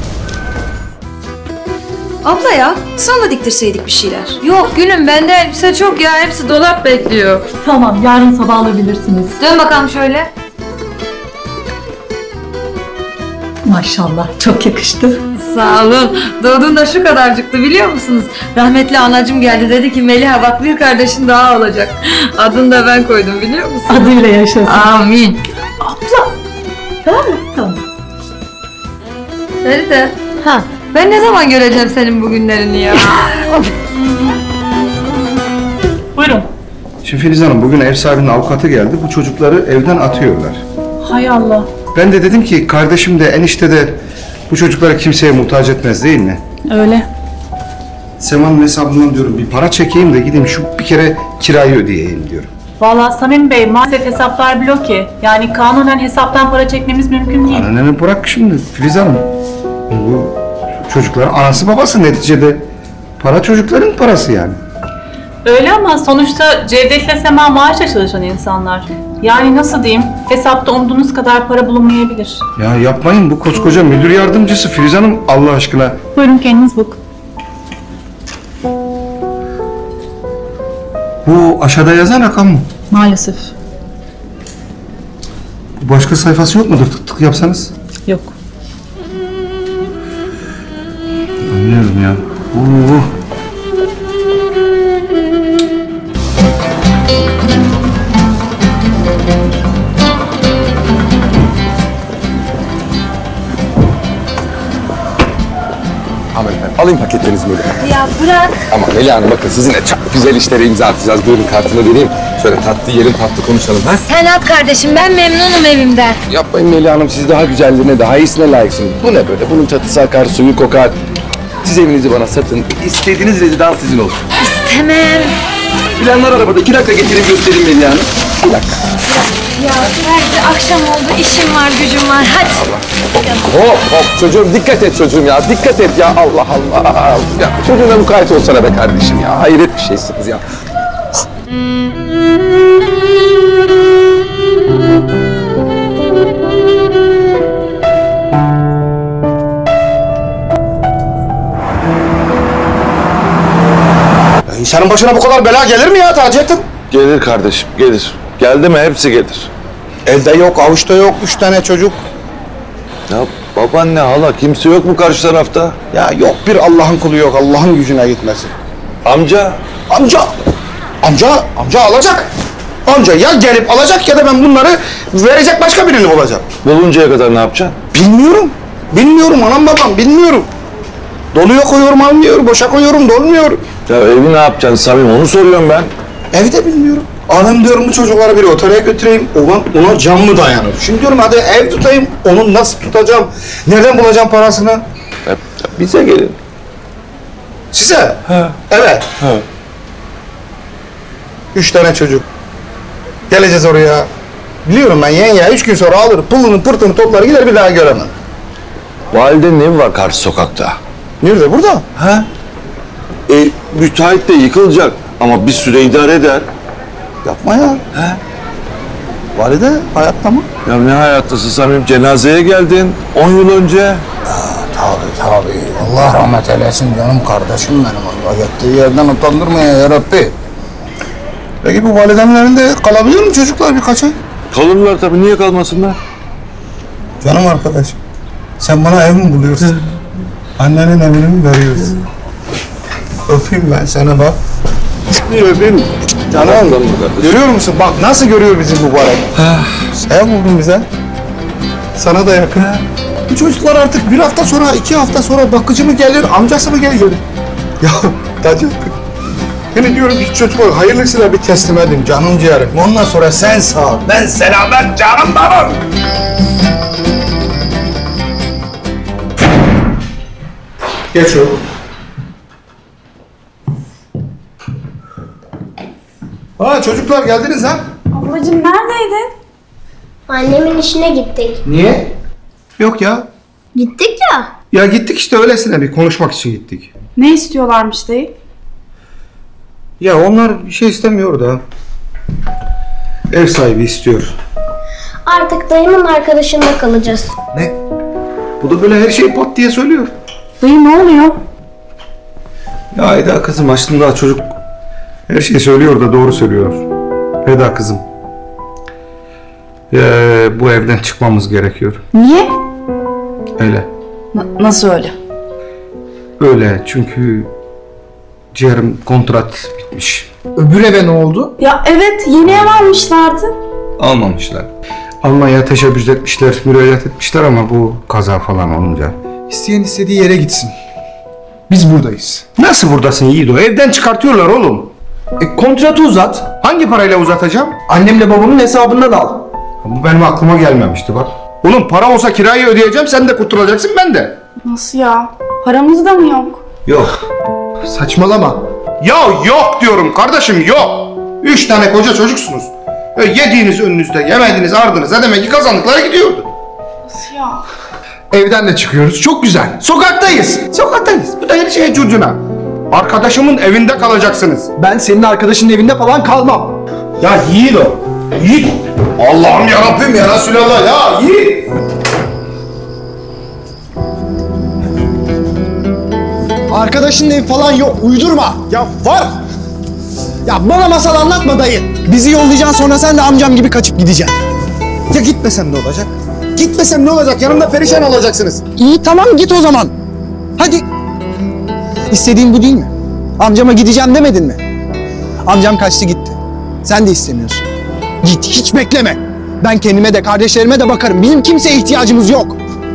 Abla ya, sana da diktirseydik bir şeyler. Yok gülüm, bende elbise çok ya. Hepsi dolap bekliyor. Tamam, yarın sabah alabilirsiniz. Dön bakalım şöyle. Maşallah, çok yakıştı. Sağ olun. Doğduğunda şu kadarcıktı biliyor musunuz? Rahmetli anacım geldi, dedi ki Meliha bak bir kardeşin daha olacak. Adını da ben koydum biliyor musun? Adıyla yaşasın. Amin. Abla. Tamam mı? Tamam. Feride. Ha. Ben ne zaman göreceğim senin bugünlerini ya? Buyurun. Şimdi Filiz Hanım, bugün ev sahibinin avukatı geldi. Bu çocukları evden atıyorlar. Hay Allah. Ben de dedim ki kardeşim de enişte de bu çocukları kimseye muhtaç etmez değil mi? Öyle. Sema'nın hesabından diyorum bir para çekeyim de gideyim şu bir kere kirayı ödeyeyim diyorum. Vallahi Samim Bey, maalesef hesaplar bloke. Yani kanunen hesaptan para çekmemiz mümkün değil. Anneni bırak şimdi Filiz Hanım. Bu çocukların anası babası neticede. Para çocukların parası yani. Öyle ama sonuçta Cevdet'le Sema maaşla çalışan insanlar. Yani nasıl diyeyim, hesapta umduğunuz kadar para bulunmayabilir. Ya yapmayın, bu koskoca müdür yardımcısı Filiz Hanım Allah aşkına. Buyurun kendiniz bakın. Bu aşağıda yazan rakam mı? Maalesef. Başka sayfası yok mudur? Tık tık yapsanız. Yok. Anlıyorum ya. Alayım paketlerinizi böyle. Ya bırak. Ama Melih Hanım bakın sizinle çok güzel işlere imza atacağız. Buyurun kartımı vereyim. Şöyle tatlı yiyelim, tatlı konuşalım. Ha? Sen at kardeşim, ben memnunum evimden. Yapmayın Melih Hanım, siz daha güzelliğine, daha iyisine layıksınız. Bu ne böyle? Bunun çatısı akar, suyu kokar. Siz evinizi bana satın. İstediğiniz rezidans sizin olsun. İstemem. Planlar arabada. 2 dakika getireyim göstereyim Melih Hanım. 2 dakika. Ya Ferdi, akşam oldu, işim var, gücüm var. Hadi. Hop hop çocuğum, dikkat et çocuğum ya. Dikkat et ya, Allah Allah. Ya çocuğuna mukayyet olsana be kardeşim ya. Hayret bir şeysiniz ya. İnsanın başına bu kadar bela gelir mi ya Taceddin? Gelir kardeşim, gelir. Geldi mi hepsi gelir. Elde yok, avuçta yok, 3 tane çocuk. Ya babaanne, hala kimse yok mu karşı tarafta? Ya yok bir Allah'ın kulu yok, Allah'ın gücüne gitmesin. Amca? Amca alacak. Amca ya gelip alacak ya da ben bunları verecek başka birini bulacağım. Buluncaya kadar ne yapacaksın? Bilmiyorum anam babam, bilmiyorum. Doluya koyuyorum almıyor, boşa koyuyorum dolmuyor. Ya evi ne yapacaksın Samim, onu soruyorum ben. Evi de bilmiyorum. Anam diyorum bu çocukları bir otele götüreyim, ona can mı dayanır? Şimdi diyorum hadi ev tutayım, onu nasıl tutacağım? Nereden bulacağım parasını? Bize gelin. Size? He. Evet. He. 3 tane çocuk. Geleceğiz oraya. Biliyorum ben yenge 3 gün sonra alır, pılını pırtını toplar gider bir daha göremem. Validenin evi var karşı sokakta. Nerede? Burada? He. Müteahhit de yıkılacak ama bir süre idare eder. Yapma ya. He. Valide hayatta mı? Ya ne hayattası Samim, cenazeye geldin 10 yıl önce. Tabii. Allah rahmet eylesin canım kardeşim benim. Allah yattığı yerden utandırmaya ya Rabbi. Peki bu validemin evinde kalabiliyor mu çocuklar birkaç ay? Kalırlar tabii, niye kalmasınlar? Canım arkadaşım, sen bana ev mi buluyorsun? Annenin evini mi veriyorsun? Öpeyim ben seni bak. Öpeyim. Canım, görüyor musun? Bak nasıl görüyor bizi mübarek. Ev buldun bize. Sana da yakın. Bu çocuklar artık bir hafta sonra, 2 hafta sonra bakıcı mı gelir, amcası mı gelir? Ya Taci, yani diyorum ki çocuklar hayırlısıyla bir teslim edin canım ciğerim. Ondan sonra sen sağ ol, ben selamet canım benim. Geç oğlum. Çocuklar geldiniz ha? Ablacığım neredeydin? Annemin işine gittik. Niye? Yok ya. Gittik ya. Ya gittik işte öylesine bir konuşmak için gittik. Ne istiyorlarmış dayı? Ya onlar bir şey istemiyor da. Ev sahibi istiyor. Artık dayımın arkadaşında kalacağız. Ne? Bu da böyle her şeyi pat diye söylüyor. Dayı ne oluyor? Ya Eda kızım aslında çocuk her şeyi söylüyor da doğru söylüyor. Eda kızım. Bu evden çıkmamız gerekiyor. Niye? Öyle. Nasıl öyle? Öyle çünkü ciğerim kontrat bitmiş. Öbür eve ne oldu? Ya evet yeni ev almışlardı. Almamışlar. Almanya teşebbüs etmişler, müracaat etmişler ama bu kaza falan olunca. İsteyen istediği yere gitsin. Biz buradayız. Nasıl buradasın Yiğido? Evden çıkartıyorlar oğlum. Kontratı uzat. Hangi parayla uzatacağım? Annemle babamın hesabından al. Bu benim aklıma gelmemişti bak. Oğlum para olsa kirayı ödeyeceğim, sen de kurtulacaksın, ben de. Nasıl ya? Paramız da mı yok? Yok. Saçmalama. Ya yok diyorum kardeşim, yok. 3 tane koca çocuksunuz. Yediğiniz önünüzde, yemediğiniz ardınıza demek ki kazandıkları gidiyordu. Nasıl ya? Evden de çıkıyoruz. Çok güzel. Sokaktayız. Sokaktayız. Bu da her şey curcuna. Arkadaşımın evinde kalacaksınız. Ben senin arkadaşının evinde falan kalmam. Ya Yiğit o. Yiğit. Allah'ım yarabbim ya Resulallah ya Yiğit. Arkadaşının evi falan yok. Uydurma. Ya var. Ya bana masal anlatma dayı. Bizi yollayacaksın sonra sen de amcam gibi kaçıp gideceksin. Ya gitmesem ne olacak? Gitmesem ne olacak? Yanımda perişan olacaksınız. İyi tamam git o zaman. Hadi. İstediğin bu değil mi? Amcama gideceğim demedin mi? Amcam kaçtı gitti. Sen de istemiyorsun. Git hiç bekleme. Ben kendime de kardeşlerime de bakarım. Bizim kimseye ihtiyacımız yok.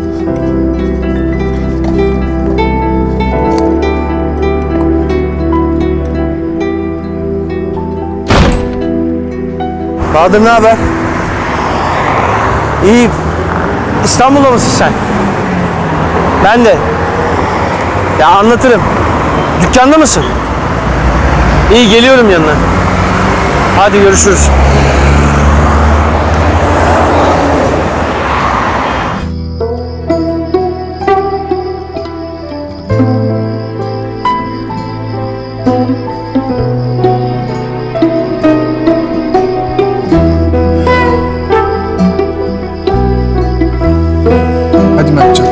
Bahadır ne haber? İyi. İstanbul'da mısın sen? Ben de. Ya anlatırım. Dükkanda mısın? İyi geliyorum yanına. Hadi görüşürüz. Hadi Mertcan.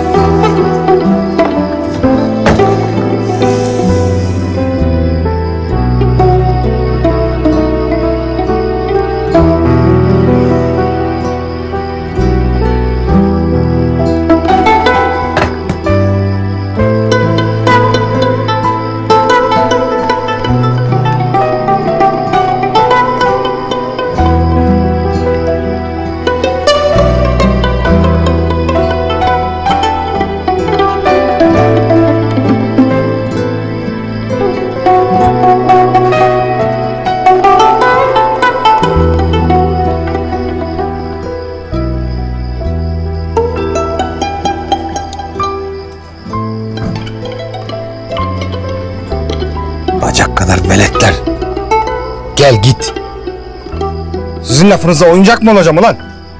kadar veletler. Gel git. Sizin lafınıza oyuncak mı olacağım ulan?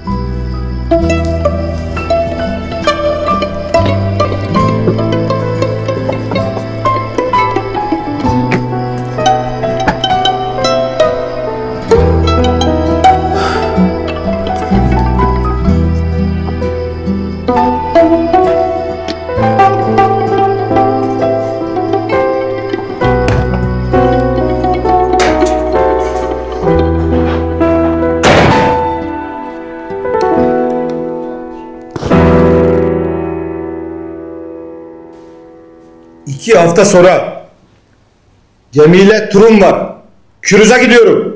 İki hafta sonra gemiyle turum var. Kürüz'e gidiyorum.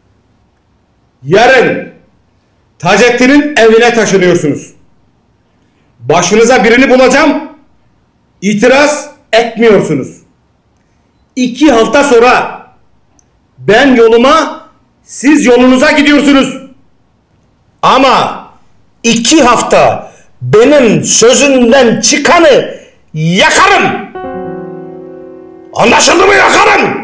Yarın Taceddin'in evine taşınıyorsunuz. Başınıza birini bulacağım. İtiraz etmiyorsunuz. 2 hafta sonra ben yoluma, siz yolunuza gidiyorsunuz. Ama 2 hafta benim sözümden çıkanı yakarım. Anlaşıldı mı, yakarım?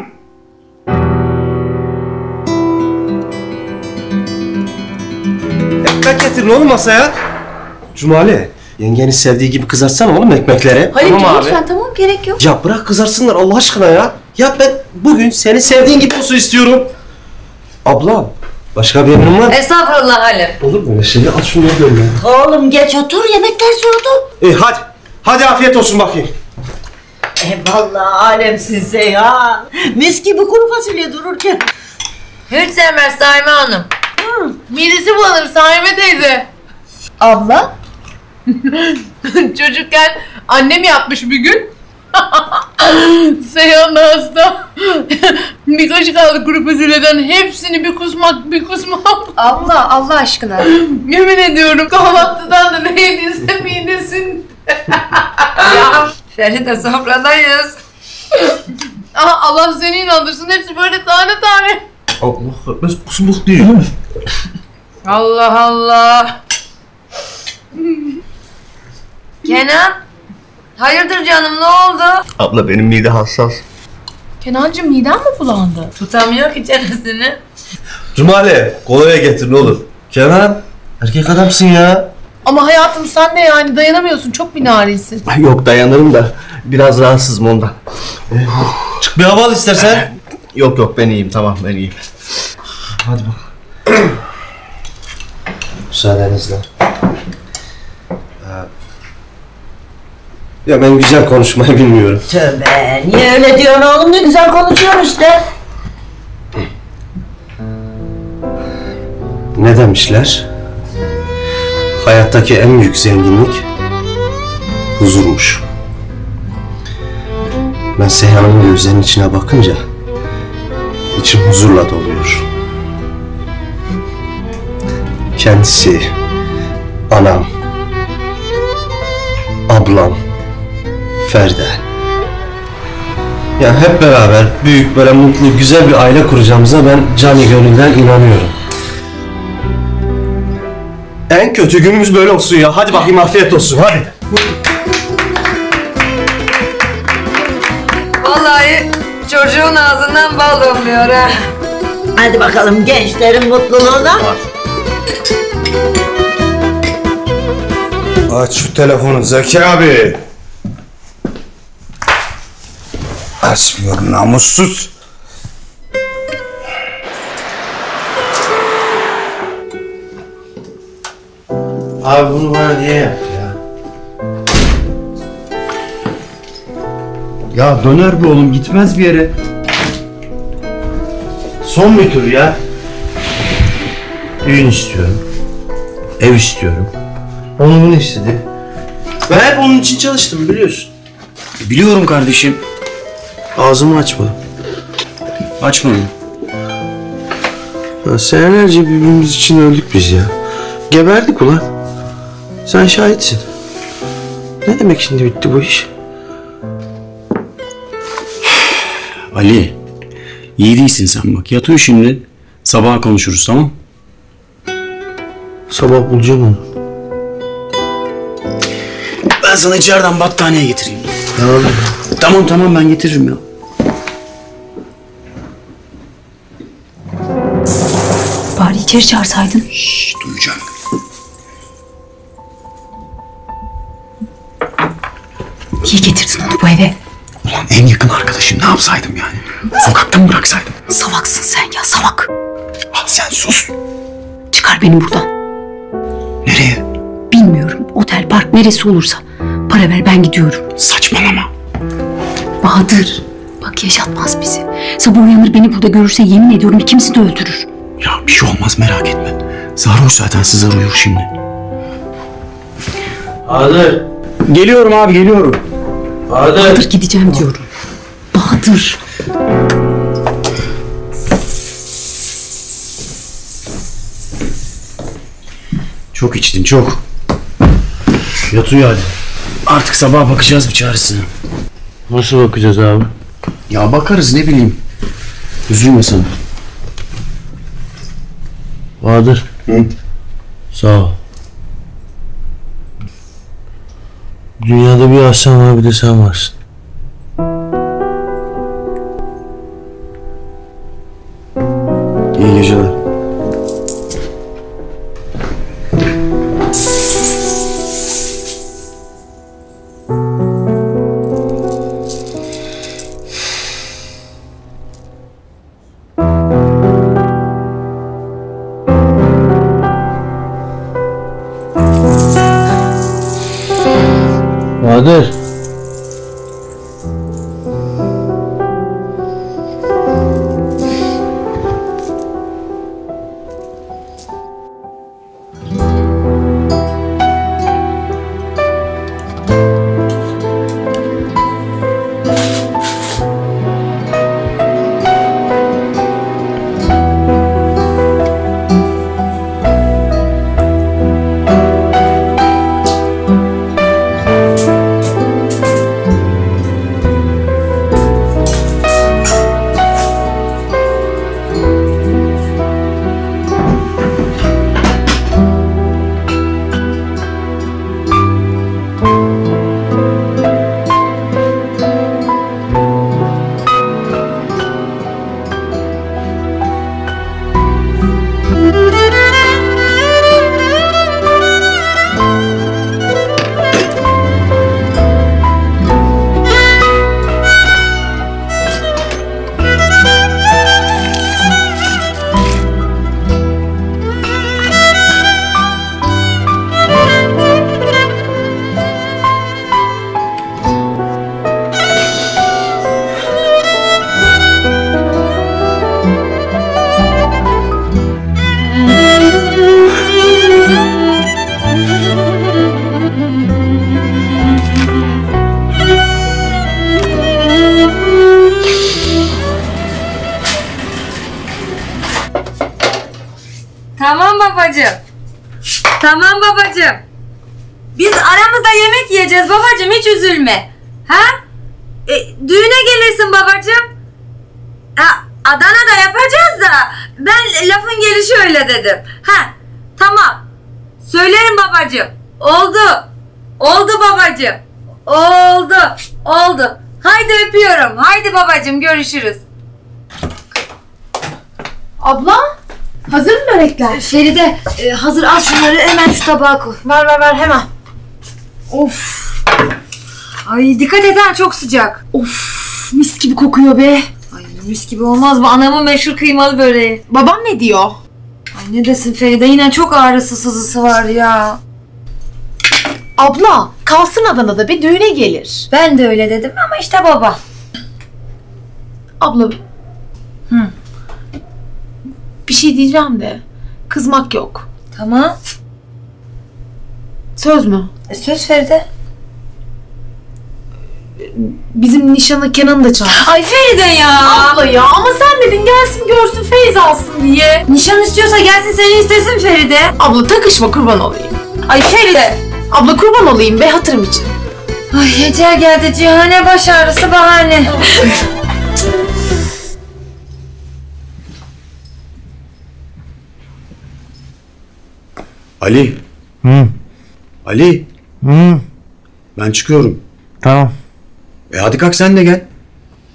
Ekmek getirin oğlum masaya. Cumali, yengenin sevdiği gibi kızartsana oğlum ekmekleri. Halimciğim Tamam abi. lütfen, tamam, gerek yok. Ya bırak kızarsınlar Allah aşkına ya. Ya ben bugün seni sevdiğin gibi olsun istiyorum. Ablam, başka bir emrin var mı? Estağfurullah Halim. Olur mu öyle şey? Al şunu gönder. Oğlum geç otur, yemekler soğudu. Hadi. Hadi afiyet olsun bakayım. Vallahi alemsin ya. Mis gibi kuru fasulye dururken. Hiç sevmez Saime Hanım. Midesi bulanır Saime teyze. Abla? Çocukken annem yapmış bir gün. Seyhan da hasta. Bir kaşık aldı kuru fasulyeden. Hepsini bir kusmak. Abla, Allah aşkına. Yemin ediyorum kahvaltıdan da ne yediyse midesin. Ya Feride sofradayız. Aha, Allah seni inandırsın. Hepsi böyle tane tane. Allah, ben kusmuk değil. Allah Allah. Kenan. Hayırdır canım, ne oldu? Abla benim mide hassas. Kenancığım miden mi bulandı? Tutamıyor ki çenesini. Cumali, kolonya getir ne olur. Kenan, erkek adamsın ya. Ama hayatım sen de yani dayanamıyorsun. Çok bir narinsin. Yok dayanırım da biraz rahatsızım ondan. Çık bir hava al istersen. Yok ben iyiyim, tamam ben iyiyim. Hadi bak. Müsaadenizle. Ya ben güzel konuşmayı bilmiyorum. Tövbe, niye öyle diyorsun oğlum? Ne güzel konuşuyorsun işte. Ne demişler? Hayattaki en büyük zenginlik huzurmuş. Ben Seyhan'ın gözlerinin içine bakınca içim huzurla doluyor. Kendisi, anam, ablam, Feride. Ya hep beraber büyük böyle mutlu güzel bir aile kuracağımıza ben canı gönülden inanıyorum. En kötü günümüz böyle olsun ya. Hadi bakayım afiyet olsun hadi. Vallahi çocuğun ağzından bal damlıyor ha. Hadi bakalım gençlerin mutluluğuna. Aç şu telefonu Zeki abi. Açmıyor namussuz. Abi bunu bana niye yaptı ya? Ya döner bu oğlum, gitmez bir yere. Son bir tur ya. Düğün istiyorum. Ev istiyorum. Onu bunu istedi. Ben hep onun için çalıştım biliyorsun. Biliyorum kardeşim. Ağzımı açmadım. Açmadım. Ya senelerce birbirimiz için öldük biz ya. Geberdik ulan. Sen şahitsin. Ne demek şimdi bitti bu iş? Ali, iyi değilsin sen bak. Yat uyu şimdi. Sabaha konuşuruz, tamam? Sabah bulacağım onu. Ben sana içeriden battaniye getireyim. Tamam. Tamam ben getiririm ya. İçeri çağırsaydın. Şşş, duyacak. Niye getirdin onu bu eve? Ulan en yakın arkadaşım, ne yapsaydım yani? Sokakta mı bıraksaydım? Salaksın sen ya, salak. Ah sen sus. Çıkar beni buradan. Nereye? Bilmiyorum. Otel, park neresi olursa. Para ver, ben gidiyorum. Saçmalama. Bahadır. Bak yaşatmaz bizi. Sabah uyanır beni burada görürse yemin ediyorum ikimizi de öldürür. Ya bir şey olmaz, merak etme. Sarhoş zaten, sızar uyur şimdi. Bahadır. Geliyorum abi, geliyorum. Bahadır gideceğim diyorum. Bahadır. Çok içtin, çok. Yat uyu hadi. Artık sabah bakacağız bir çaresine. Nasıl bakacağız abi? Ya bakarız, ne bileyim. Üzülme sen. Bahadır. Hı? Sağ ol. Dünyada bir Hasan var, bir de sen varsın. İyi geceler. Bahadır. Tamam babacığım. Tamam babacığım. Biz aramızda yemek yiyeceğiz babacığım, hiç üzülme. Ha? Düğüne gelirsin babacığım. Adana'da yapacağız da ben lafın gelişi öyle dedim. Ha? Tamam. Söylerim babacığım. Oldu. Oldu babacığım. Oldu. Oldu. Haydi öpüyorum. Haydi babacığım, görüşürüz. Abla, hazır mı börekler? Feride, hazır, al şunları hemen şu tabağa koy. Ver hemen. Of. Ay dikkat et ha, çok sıcak. Of, mis gibi kokuyor be. Ay mis gibi olmaz mı? Anamın meşhur kıymalı böreği. Babam ne diyor? Ay ne desin Feride, yine çok ağrısı sızısı var ya. Abla, kalsın Adana'da bir düğüne gelir. Ben de öyle dedim ama işte baba. Abla. Bir şey diyeceğim de kızmak yok. Tamam. Söz mü? Söz Feride. Bizim nişanı Kenan'ı da çağır. Ay Feride ya. Abla ya, ama sen dedin gelsin görsün feyz alsın diye. Nişan istiyorsa gelsin, seni istesin Feride. Abla takışma, kurban olayım. Ay Feride. Abla kurban olayım be, hatırım için. Ay ecel geldi cihane, baş ağrısı bahane. Ali. Ali. Ben çıkıyorum. Tamam. Hadi kalk sen de gel.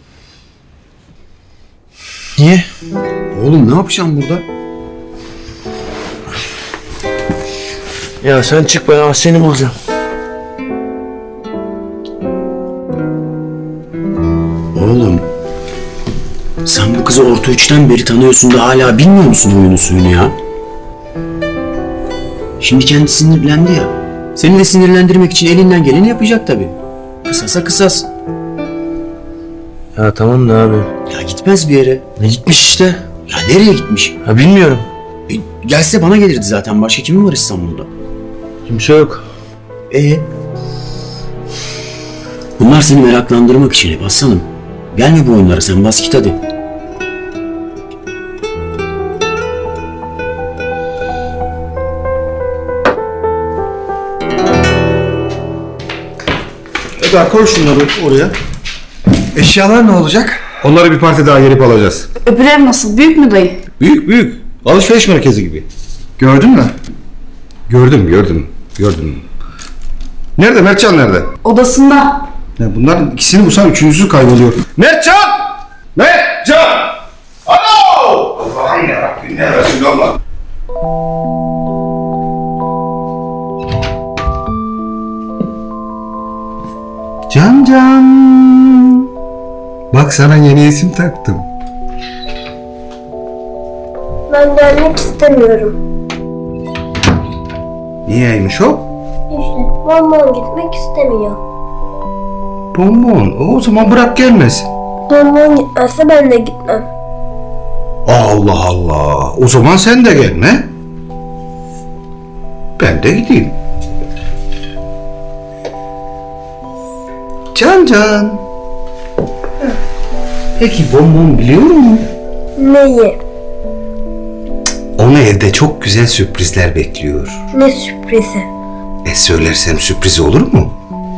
Niye? Oğlum ne yapacağım burada? Ya sen çık, ben seni bulacağım. Oğlum, sen bu kızı orta üçten beri tanıyorsun da hala bilmiyor musun huyunu suyunu ya? Şimdi kendisi sinirlendi ya. Seni de sinirlendirmek için elinden geleni yapacak tabii. Kısasa kısas. Ya tamam da abi. Ya gitmez bir yere. Ne gitmiş işte? Ya nereye gitmiş? Ha bilmiyorum. Gelse bana gelirdi zaten. Başka kimin var İstanbul'da? Kimse yok. Bunlar seni meraklandırmak için hep aslanım. Gelme bu oyunlara, sen bas git hadi. Eda koy şunları oraya. Eşyalar ne olacak? Onları bir parti daha gelip alacağız. Öbür ev nasıl? Büyük mü dayı? Büyük büyük. Alışveriş merkezi gibi. Gördün mü? Gördüm. Nerede? Mertcan nerede? Odasında. Ya bunların ikisini bulsam üçüncüsü kayboluyor. Mertcan! Alo! Allah'ım yarabbim, ne Resulallah. Can. Bak sana yeni isim taktım. Ben gelmek istemiyorum. Niyeymiş o? İşte Bonbon gitmek istemiyor. Bonbon. O zaman bırak gelmesin. Bonbon gitmezse ben de gitmem. Allah Allah. O zaman sen de gelme. Ben de gideyim. Can. Peki Bonbon biliyor mu? Neyi? Onu evde çok güzel sürprizler bekliyor. Ne sürprizi? Söylersem sürpriz olur mu?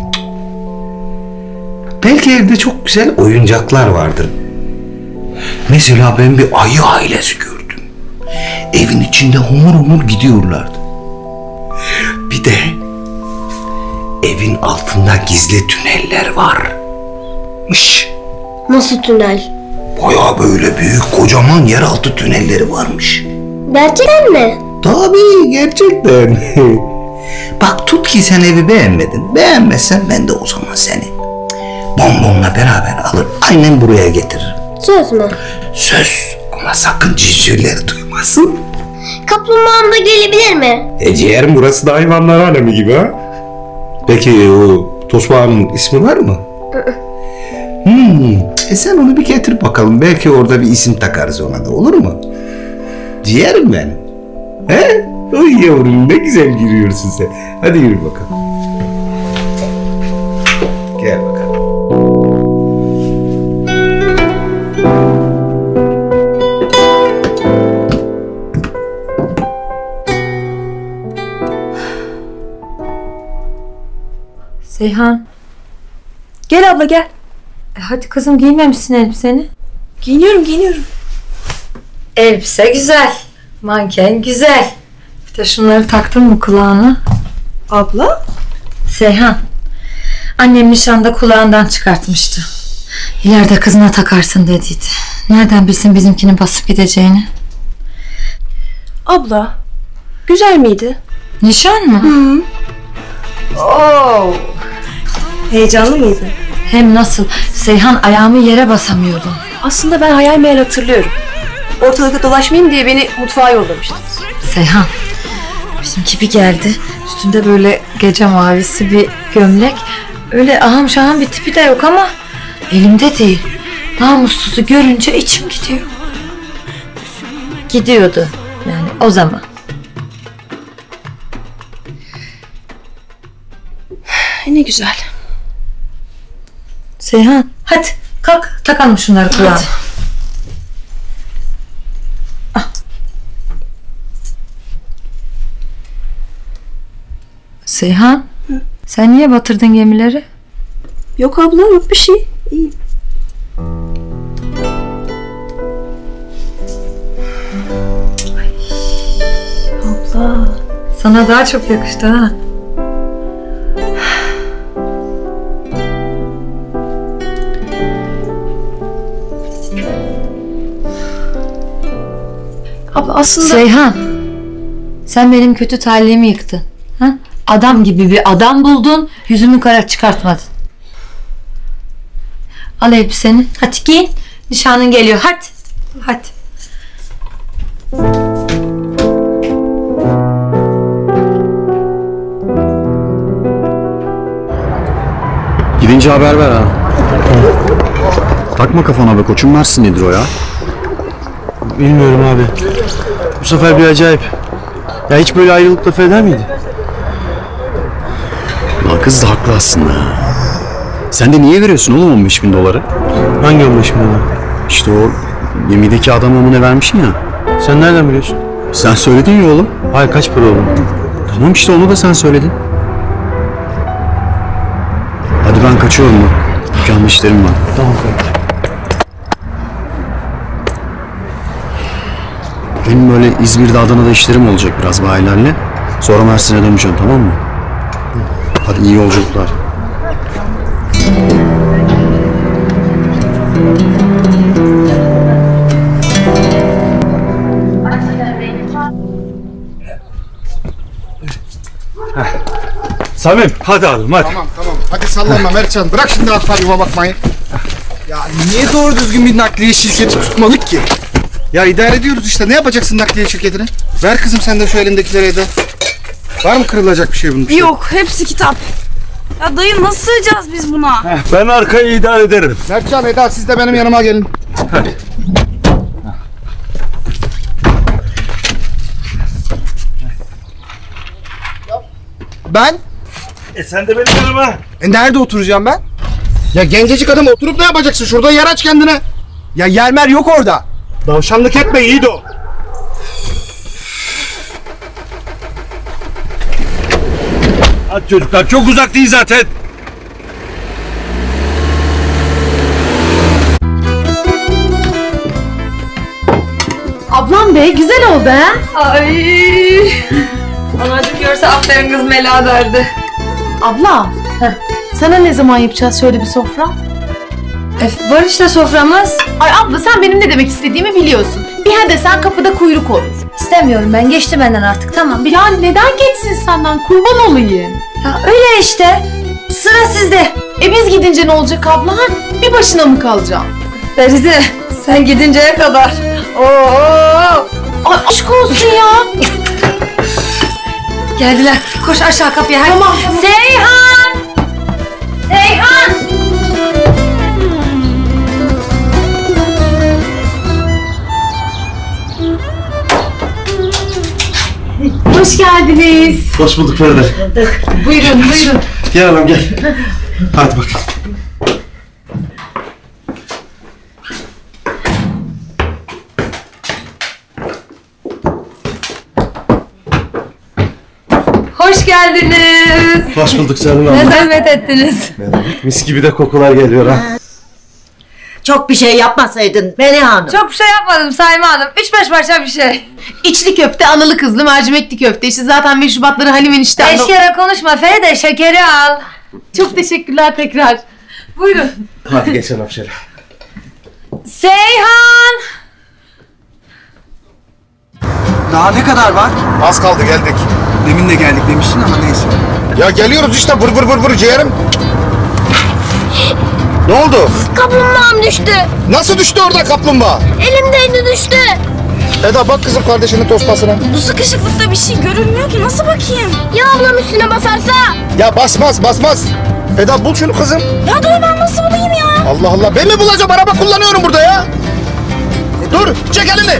Belki evde çok güzel oyuncaklar vardır. Mesela ben bir ayı ailesi gördüm. Evin içinde homur gidiyorlardı. Bir de evin altında gizli tüneller varmış. Nasıl tünel? Bayağı böyle büyük kocaman yeraltı tünelleri varmış. Gerçekten mi? Tabii gerçekten. Bak tut ki sen evi beğenmedin. Beğenmezsen ben de o zaman seni Bonbon'la beraber alır aynen buraya getiririm. Söz mü? Söz ama sakın civcivleri duymasın. Kaplumbağam da gelebilir mi? Ciğerim burası da hayvanlar alemi gibi ha. Peki o tosbağanın ismi var mı? Sen onu bir getir bakalım. Belki orada bir isim takarız ona da, olur mu? Ciğerim benim. He? Oy yavrum ne güzel yürüyorsun sen. Hadi yürü bakalım. Gel bakalım. Seyhan. Gel abla gel. Hadi kızım, giymemişsin elbiseni. Giyiniyorum. Elbise güzel. Manken güzel. Bir de şunları taktın mı kulağına? Abla? Seyhan. Annem nişanda kulağından çıkartmıştı. İleride kızına takarsın dediydi. Nereden bilsin bizimkinin basıp gideceğini? Abla. Güzel miydi? Nişan mı? Oo. Heyecanlı mıydı? Hem nasıl? Seyhan, ayağımı yere basamıyordum. Aslında ben hayal meyal hatırlıyorum. Ortalıkta dolaşmayayım diye beni mutfağa yollamıştınız. Seyhan, bizimki bir geldi. Üstünde böyle gece mavisi bir gömlek. Öyle aham şaham bir tipi de yok ama elimde değil. Namussuzu görünce içim gidiyor. Gidiyordu yani o zaman. Ne güzel. Seyhan, hadi kalk takalım şunları kulağına. Seyhan, sen niye batırdın gemileri? Yok abla, yok bir şey. İyi. Abla, sana daha çok yakıştı ha. Abla aslında... Seyhan, sen benim kötü talihimi yıktın. Ha? Adam gibi bir adam buldun, yüzümü kara çıkartmadın. Al elbiseni, hadi giyin. Nişanın geliyor, hadi. Hadi. Gidince haber ver ha. Takma kafana be koçum, Mersin nedir o ya? Bilmiyorum abi. Bu sefer bir acayip. Ya hiç böyle ayrılık laf eder miydi? Lan kız da haklı aslında. Sen de niye veriyorsun oğlum 15.000 doları? Hangi 15.000 dolar? İşte o gemideki adam amına vermişsin ya. Sen nereden biliyorsun? Sen söyledin ya oğlum. Hayır, kaç para oldu? Tamam işte onu da sen söyledin. Hadi ben kaçıyorum lan. Dükkanda işlerim var. Tamam kardeşim. Benim böyle İzmir'de, Adana'da işlerim olacak biraz bayilerle. Sonra Mersin'e döneceğim, tamam mı? Hadi iyi yolculuklar. Samim hadi oğlum hadi. Tamam. Hadi sallanma Mertcan. Bırak şimdi atlar yuva bakmayı. Ya niye doğru düzgün bir nakliye şirketi tutmadık ki? Ya idare ediyoruz işte. Ne yapacaksın nakliye şirketine? Ver kızım sen de şu elindekileri Eda. Var mı kırılacak bir şey bunun? Yok, hepsi kitap. Ya dayı nasıl sığacağız biz buna? Ben arkayı idare ederim. Mertcan, Eda siz de benim yanıma gelin. Hadi. Ben? Sen de benim yanıma. Nerede oturacağım ben? Ya gencecik adam oturup ne yapacaksın? Şurada yer aç kendine. Ya yermer yok orada. Davşanlık etme Yiğido. Hadi çocuklar, çok uzak değil zaten. Ablam be güzel oldu ha. Ay. Anacığım görse aferin kız Mela derdi. Abla. Sana ne zaman yapacağız şöyle bir sofra? Var işte soframız. Ay abla sen benim ne demek istediğimi biliyorsun. Bir ha desen kapıda kuyruk olur. İstemiyorum ben, geçti benden artık, tamam. Ya neden geçsin senden, kurban olayım. Ya öyle işte. Sıra sizde. Biz gidince ne olacak abla? Bir başına mı kalacaksın? Feride sen gidinceye kadar. Oo. Ay aşk olsun ya. Geldiler. Koş aşağı kapıya. Tamam. Seyhan! Seyhan! Hoş geldiniz. Hoş bulduk Feride. Buyurun. Gel hanım gel. Hadi bakalım. Hoş geldiniz. Hoş bulduk canım Ne hanım. zahmet ettiniz. Mis gibi de kokular geliyor ha. Çok bir şey yapmasaydın Melih Hanım. Çok bir şey yapmadım Sayma Hanım. 3-5 parça bir şey. İçli köfte, analı kızlı, mercimekli köfte. İşte zaten meşrubatları Halim enişten. 5 kere konuşma Feride, şekeri al. Çok teşekkürler tekrar. Buyurun. Hadi geçelim şöyle. Seyhan! Daha ne kadar var? Az kaldı geldik. Demin de geldik demiştin ama neyse. Ya geliyoruz işte vur ciğerim. Ne oldu? Kaplumbağam düştü. Nasıl düştü orada kaplumbağa? Elimdeydi düştü. Eda bak kızım kardeşinin tospasına. Bu sıkışıklıkta bir şey görünmüyor ki, nasıl bakayım? Ya ablam üstüne basarsa? Ya basmaz. Eda bul şunu kızım. Ya dur, ben nasıl bulayım ya? Allah Allah, ben mi bulacağım? Araba kullanıyorum burada ya. Dur, çek elini.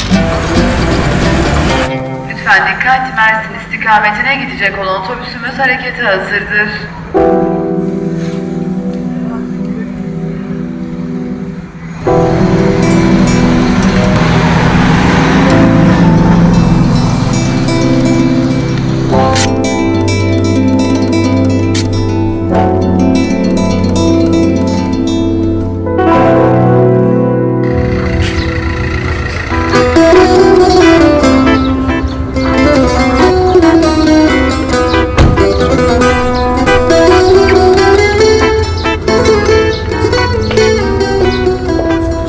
Lütfen dikkat, Mersin istikametine gidecek olan otobüsümüz harekete hazırdır.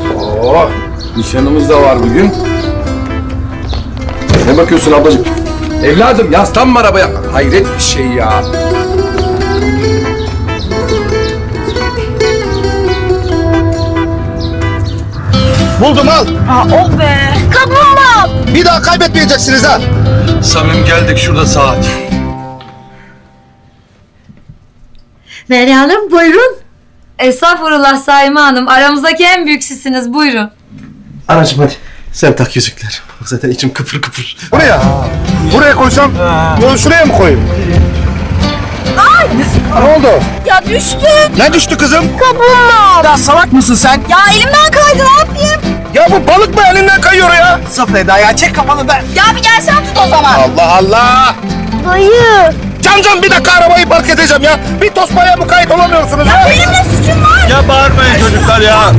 Nişanımız da var bugün. Ne bakıyorsun ablacığım? Evladım yaslanma arabaya. Hayret bir şey ya. Buldum al. Oh be. Kaplumbağa. Bir daha kaybetmeyeceksiniz ha. Samim geldik şurada saat. Meryem Hanım buyurun. Estağfurullah Saime Hanım. Aramızdaki en büyük sizsiniz. Buyurun. Anacığım hadi. Sen tak yüzükler. Bak zaten içim kıpır kıpır. Buraya. Buraya koysam, şuraya mı koyayım? Ay! Ne oldu? Ya düştü. Ne düştü kızım? Kaplumbağa. Ya salak mısın sen? Ya elimden kaydı ne yapayım? Ya bu balık mı elinden kayıyor ya? Saf Eda ya çek kafanı ben. Ya bir gelsen tut o zaman. Allah Allah! Dayı. Can bir dakika arabayı park edeceğim ya. Bir tosbaya mukayyet olamıyorsunuz Ya benim ne suçum var? Ya bağırmayın çocuklar ya.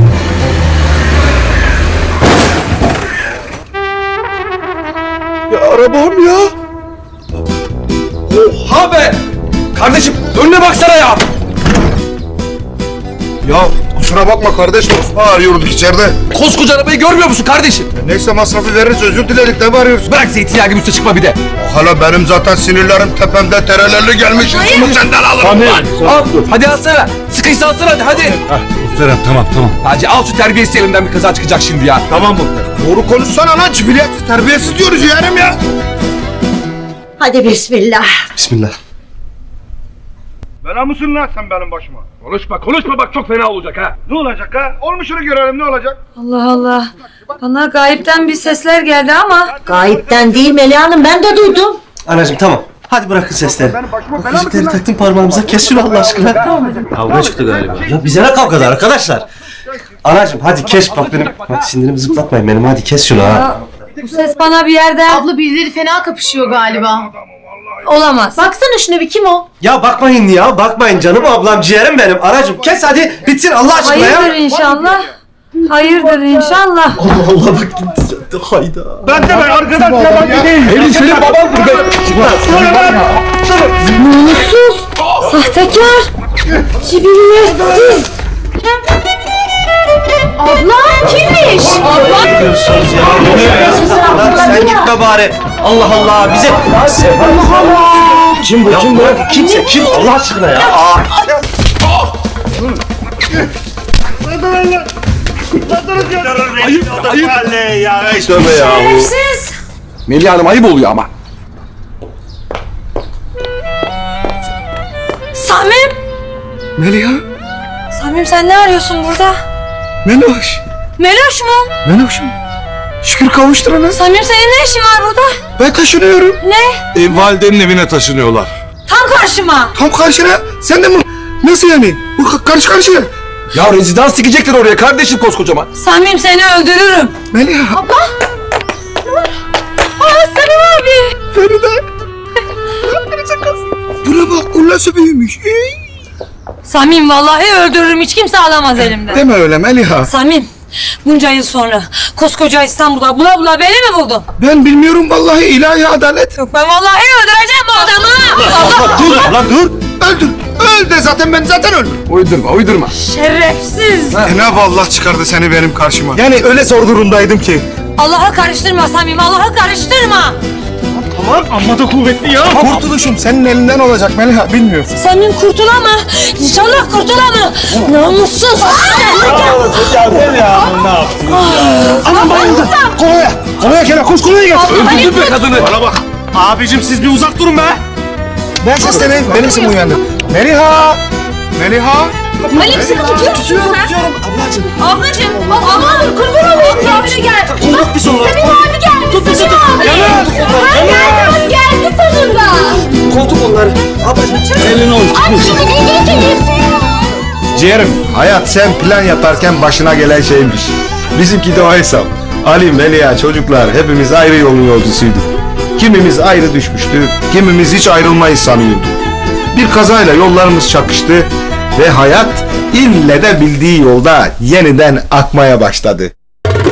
Ya arabam ya. Oha be! Kardeşim önüne baksana ya! Ya kusura bakma kardeş, tosbağa arıyorduk içeride. Koskoca arabayı görmüyor musun kardeşim? Neyse masrafı veririz, özür diledik, ne bağırıyorsun? Bırak zeytinyağı gibi üstüne çıkma bir de. Hala benim zaten sinirlerim tepemde, terelerli gelmiş. Bunu senden alırım lan. Al, hadi alsana. Sıkıysa alsana hadi. Muhterem tamam. Hacı al şu terbiyesiz elimden bir kaza çıkacak şimdi ya. Tamam muhterem. Doğru konuşsana lan, cibiliyet terbiyesiz diyoruz yeğenim ya. Hadi bismillah. Bismillah. Bela mısın lan sen benim başıma? Konuşma bak çok fena olacak ha. Ne olacak ha? Olmuşunu görelim, ne olacak? Allah Allah. Bana gayipten bir sesler geldi ama. Gayipten değil Melih Hanım, ben de duydum. Anacığım tamam. Hadi bırakın sesleri. O yüzükleri taktın parmağımıza. Kes şunu Allah aşkına. Kavga çıktı galiba. Ya bize ne kavgadı arkadaşlar? Anacığım hadi kes bak benim. Bak sinirimi zıplatmayın benim, hadi kes şunu ha. Bu ses bana bir yerden. Abla birileri fena kapışıyor galiba. Olamaz. Baksana şuna bir, kim o? Ya bakmayın ya, bakmayın canım ablam, ciğerim benim. Anacığım kes hadi bitsin Allah aşkına ya. Hayırdır inşallah. Hayırdır inşallah. Allah Allah bak. Hayda. Ben de ben arkadaş yabancı değilim. Elin senin baban burada. Namussuz. Sahtekar. Cibilliyetsiz. Abla kimmiş? Abla. Diyorsunuz ya. Lan sen gitme bari. Allah Allah bize. Allah Allah. Kim bu? Kim bu? Kimse kim? Allah aşkına ya. Ayıp. Tövbe ya. Şerefsiz. Melih Hanım ayıp oluyor ama. Samim. Meliha, Samim sen ne arıyorsun burada? Meloş. Meloş mu? Meloş'um. Şükür kavuşturana. Samim senin ne işin var burada? Ben taşınıyorum. Ne? Validenin evine taşınıyorlar. Tam karşıma. Tam karşına. Sen de mi? Nasıl yani? Bu karşı karşıya. Ya rezidans dikecekler oraya kardeşim koskocaman. Samim seni öldürürüm. Meliha. Abla. Aa Samim abi. Feride. Buna bak, kullası büyümüş. Samim vallahi öldürürüm, hiç kimse alamaz elimden. Deme öyle Meliha. Samim, bunca yıl sonra koskoca İstanbul'da bula bula beni mi buldun? Ben bilmiyorum vallahi, ilahi adalet. Yok ben vallahi öldüreceğim bu adamı. Allah. Dur lan dur. Öldür. Öl de zaten, ben zaten öldüm. Uydurma. Şerefsiz. Cenab-ı Allah çıkardı seni benim karşıma. Yani öyle zor durumdaydım ki. Allah'a karıştırma Samim, Allah'a karıştırma. Tamam amma da kuvvetli ya. Kurtuluşum senin elinden olacak Meliha, bilmiyorsun. Samim kurtulama. İnşallah kurtulama. Namussuz. Ya ben ya ne yaptın ya? Anam bayıldı. Kolonya Kenan, koş kolonya getir. Öldürdün be kadını. Bana bak. Abicim siz bir uzak durun be. Ben sesleneyim, benim isim uyandı. Meliha. Halim sıkı tutuyor musun sen? Tutuyorum ablacığım. Ablacığım, abla kurban olayım abine gel. Kunduk biz onları. Samim abi geldi. Samim abi. Geldi sonunda. Koltuk onları. Ablacığım. Elini ol. Abi şimdi ilgili Ciğerim, hayat sen plan yaparken başına gelen şeymiş. Bizimki de o hesap. Ali, Meliha, çocuklar hepimiz ayrı yolun yolcusuyduk. Kimimiz ayrı düşmüştü, kimimiz hiç ayrılmayı sanıyordu. Bir kazayla yollarımız çakıştı ve hayat ille de bildiği yolda yeniden akmaya başladı.